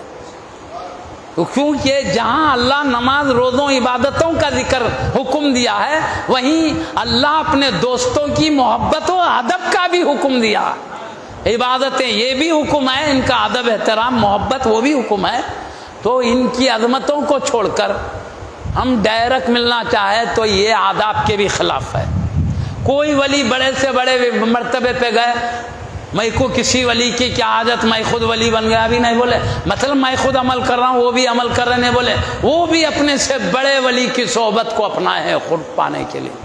کیونکہ جہاں اللہ نماز روزوں عبادتوں کا ذکر حکم دیا ہے، وہیں اللہ اپنے دوستوں کی محبت و ادب کا بھی حکم دیا. عبادتیں یہ بھی حکم ہے، ان کا ادب احترام محبت وہ بھی حکم ہے. تو ان کی عظمتوں کو چھوڑ کر ہم ڈائریکٹ ملنا چاہے تو یہ آداب کے بھی خلاف ہے. کوئی ولی بڑے سے بڑے مرتبے پہ گئے، میں کو کسی ولی کی کیا حاجت، میں خود ولی بن گیا بھی نہیں بولے، مطلب میں خود عمل کر رہا ہوں وہ بھی عمل کر رہے نہیں بولے، وہ بھی اپنے سے بڑے ولی کی صحبت کو اپنائے ہیں خود پانے کے لیے.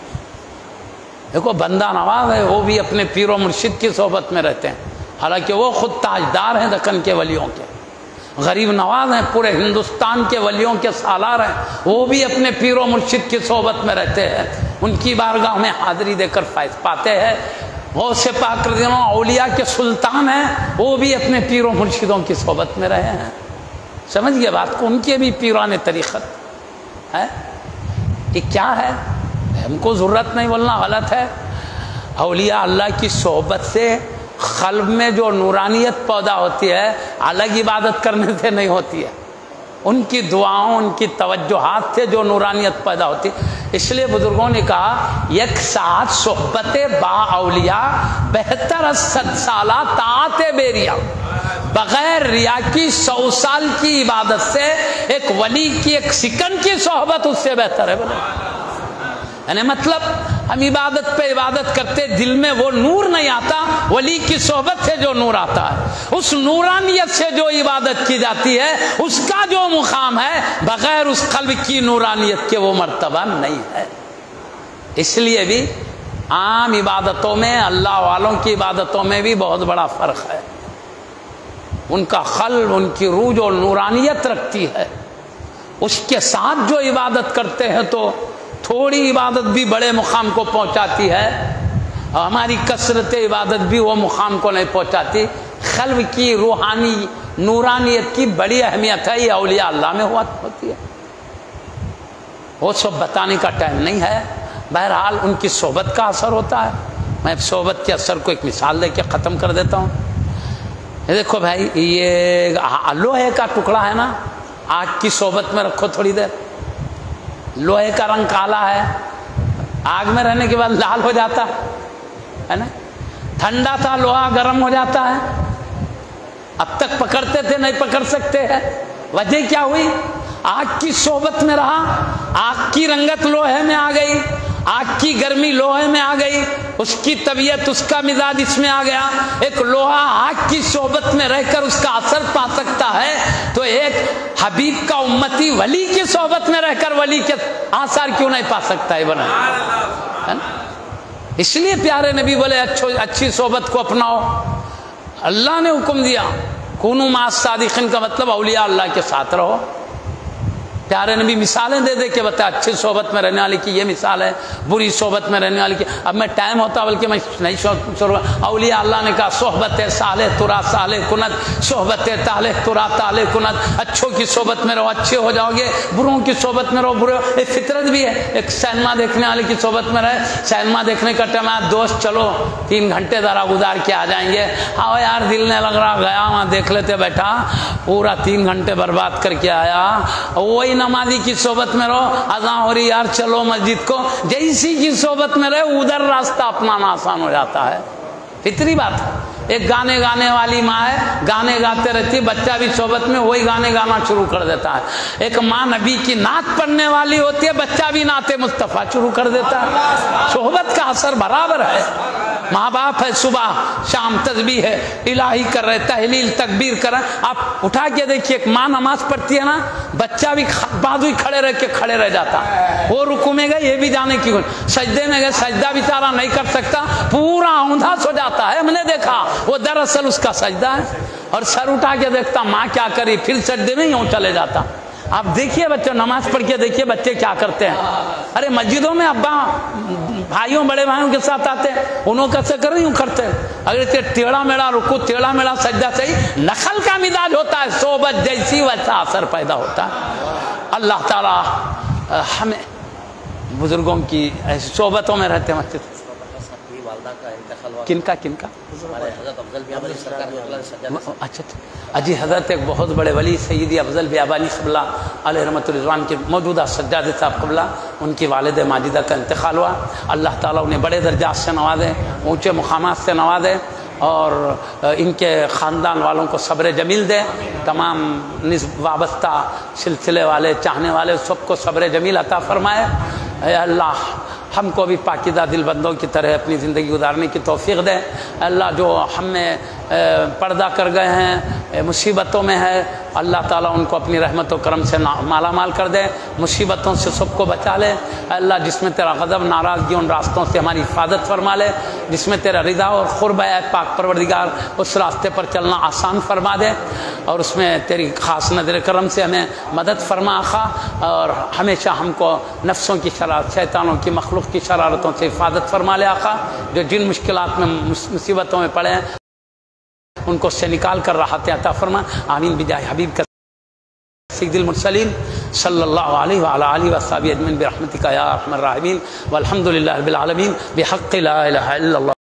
دیکھو بندہ نواز ہے، وہ بھی اپنے پیر و مرشد کی صحبت میں رہتے ہیں، حالانکہ وہ خود تاجدار ہیں دکن کے ولیوں کے، غریب نواز ہیں، پورے ہندوستان کے ولیوں کے سالار ہیں، وہ بھی اپنے پیر و مرشد کی صحبت میں رہتے ہیں، ان کی بارگاہ میں حاضری دے کر فیض پاتے ہیں. غوث پاک رضی اللہ عنہ اولیاء کے سلطان ہیں، وہ بھی اپنے پیر و مرشدوں کی صحبت میں رہے ہیں. سمجھ گئے بات کو؟ ان کے بھی پیران طریقت ہے. یہ کیا ہے؟ ہم کو ضرورت نہیں بولنا غلط ہے. اولیاء اللہ کی صحبت سے قلب میں جو نورانیت پیدا ہوتی ہے الگ عبادت کرنے سے نہیں ہوتی ہے، ان کی دعاؤں ان کی توجہات سے جو نورانیت پیدا ہوتی ہے. اس لیے بزرگوں نے کہا یک ساتھ صحبت با اولیاء بہتر از صد سالہ طاعت بیریا. بغیر ریا کی سو سال کی عبادت سے ایک ولی کی ایک سیکنڈ کی صحبت اس سے بہتر ہے. بولے یعنی مطلب ہم عبادت پہ عبادت کرتے، دل میں وہ نور نہیں آتا، ولی کی صحبت سے جو نور آتا ہے، اس نورانیت سے جو عبادت کی جاتی ہے، اس کا جو مقام ہے، بغیر اس قلب کی نورانیت کے وہ مرتبہ نہیں ہے. اس لیے بھی عام عبادتوں میں اللہ والوں کی عبادتوں میں بھی بہت بڑا فرق ہے. ان کا قلب، ان کی روح جو نورانیت رکھتی ہے، اس کے ساتھ جو عبادت کرتے ہیں تو تھوڑی عبادت بھی بڑے مقام کو پہنچاتی ہے، اور ہماری کثرت عبادت بھی وہ مقام کو نہیں پہنچاتی. قلب کی روحانی نورانیت کی بڑی اہمیت ہے، یہ اولیاء اللہ میں ہوا ہوتی ہے. وہ سب بتانے کا ٹائم نہیں ہے. بہرحال ان کی صحبت کا اثر ہوتا ہے. میں صحبت کے اثر کو ایک مثال دے کے ختم کر دیتا ہوں. یہ دیکھو بھائی، یہ لوہے کا ٹکڑا ہے نا، آگ کی صحبت میں رکھو تھوڑی دیر، لوہے کا رنگ کالا ہے، آگ میں رہنے کے بعد لال ہو جاتا ہے نا. ٹھنڈا تھا لوہا گرم ہو جاتا ہے. اب تک پکڑتے تھے نہیں پکڑ سکتے ہیں، وجہ کیا ہوئی؟ آگ کی صحبت میں رہا، آگ کی رنگت لوہے میں آ گئی، آگ کی گرمی لوہے میں آ گئی، اس کی طبیعت اس کا مزاج اس میں آ گیا. ایک لوہا آگ کی صحبت میں رہ کر اس کا اثر پا سکتا ہے، تو ایک حبیب کا امتی ولی کی صحبت میں رہ کر ولی کے آثار کیوں نہیں پا سکتا ہے؟ بنا ہے نا. اس لیے پیارے نبی بولے اچھی صحبت کو اپناؤ. اللہ نے حکم دیا کونوا مع الصادقین کا مطلب اولیاء اللہ کے ساتھ رہو. پیارے نبی مثالیں دے دے کے بتا، اچھی صحبت میں رہنے والے کی یہ مثال ہے، بری صحبت میں رہنے والے کی. اب میں ٹائم ہوتا بلکہ میں نہیں شروع. اولیاء اللہ نے کہا صحبت صالح ترا صالح کنت، صحبت طالح ترا طالح کنت. اچھوں کی صحبت میں رہو اچھے ہو جاؤ گے، بروں کی صحبت میں رہو برے. ایک فطرت بھی ہے، ایک سینما دیکھنے والے کی صحبت میں رہے، سینما دیکھنے کا ٹائم ہے، دوست چلو تین گھنٹے ذرا گزار کے آ جائیں گے. ہاں یار دل نے لگ رہا، گیا وہاں دیکھ لیتے، بیٹھا پورا تین گھنٹے برباد کر کے آیا. وہی نمازی کی صحبت میں رہو، اذان ہو رہی یار چلو مسجد کو، جیسی کی صحبت میں رہے ادھر راستہ اپنانا آسان ہو جاتا ہے، فطری بات ہے۔ ایک گانے گانے والی ماں ہے، گانے گاتے رہتی ہے، بچہ بھی صحبت میں وہی گانے گانا شروع کر دیتا ہے۔ ایک ماں نبی کی نعت پڑھنے والی ہوتی ہے، بچہ بھی نعت مصطفیٰ شروع کر دیتا ہے۔ صحبت کا اثر برابر ہے۔ ماں باپ ہے، صبح شام تسبیح ہے الہی کر رہے، تحلیل تکبیر کر رہے، آپ اٹھا کے دیکھیے ایک ماں نماز پڑھتی ہے نا، بچہ بھی بازو ہی کھڑے رہ کے کھڑے رہ جاتا، وہ رکوع میں گئے یہ بھی جانے کی، سجدے میں گئے سجدہ بیچارہ نہیں کر سکتا، پورا اوندا سو جاتا ہے، ہم نے دیکھا وہ دراصل اس کا سجدہ ہے، اور سر اٹھا کے دیکھتا ماں کیا کری، پھر سجدے میں یوں چلے جاتا۔ آپ دیکھیے بچے نماز پڑھ کے دیکھیے بچے کیا کرتے ہیں۔ ارے مسجدوں میں ابا بھائیوں بڑے بھائیوں کے ساتھ آتے ہیں، انہوں کیسے کر رہی ہوں کرتے ہیں، اگر ٹیڑھا میڑا رکوع ٹیڑھا میڑا سجدہ صحیح، نقل کا مزاج ہوتا ہے، صحبت جیسی ویسا اثر پیدا ہوتا ہے۔ اللہ تعالیٰ ہمیں بزرگوں کی ایسی صحبتوں میں رہتے ہیں۔ مسجد کن کا کن کا اچھا اجی حضرت ایک بہت بڑے ولی سیدی افضل بیابانی صلی اللہ علیہ رحمۃ الرضوان کے موجودہ سجاد صاحب قبلہ، ان کی والد ماجدہ کا انتقال ہوا، اللہ تعالیٰ انہیں بڑے درجات سے نوازے، اونچے مقامات سے نوازے، اور ان کے خاندان والوں کو صبر جمیل دے، تمام وابستہ سلسلے والے چاہنے والے سب کو صبر جمیل عطا فرمائے۔ اے اللہ ہم کو بھی پاکیزہ دل بندوں کی طرح اپنی زندگی گزارنے کی توفیق دے۔ اللہ جو ہم میں پردہ کر گئے ہیں، مصیبتوں میں ہے، اللہ تعالیٰ ان کو اپنی رحمت و کرم سے مالا مال کر دے، مصیبتوں سے سب کو بچا لے۔ اللہ جس میں تیرا غضب ناراضگی ان راستوں سے ہماری حفاظت فرما لے، جس میں تیرا رضا اور قرب ہے پاک پروردگار، اس راستے پر چلنا آسان فرما دے، اور اس میں تیری خاص نظر کرم سے ہمیں مدد فرما آقا، اور ہمیشہ ہم کو نفسوں کی شرارت، شیطانوں کی مخلوق کی شرارتوں سے حفاظت فرما لے آقا۔ جو جن مشکلات میں مصیبتوں میں پڑے ہیں ان کو سے نکال کر راحت عطا فرما، آمین بجاہ حبیب کا سید المرسلین صلی اللہ علیہ وعلی آلہ وصحبہ اجمعین برحمتک یا ارحم الراحمین، والحمد للہ رب العالمین، بحق لا الہ الا اللہ۔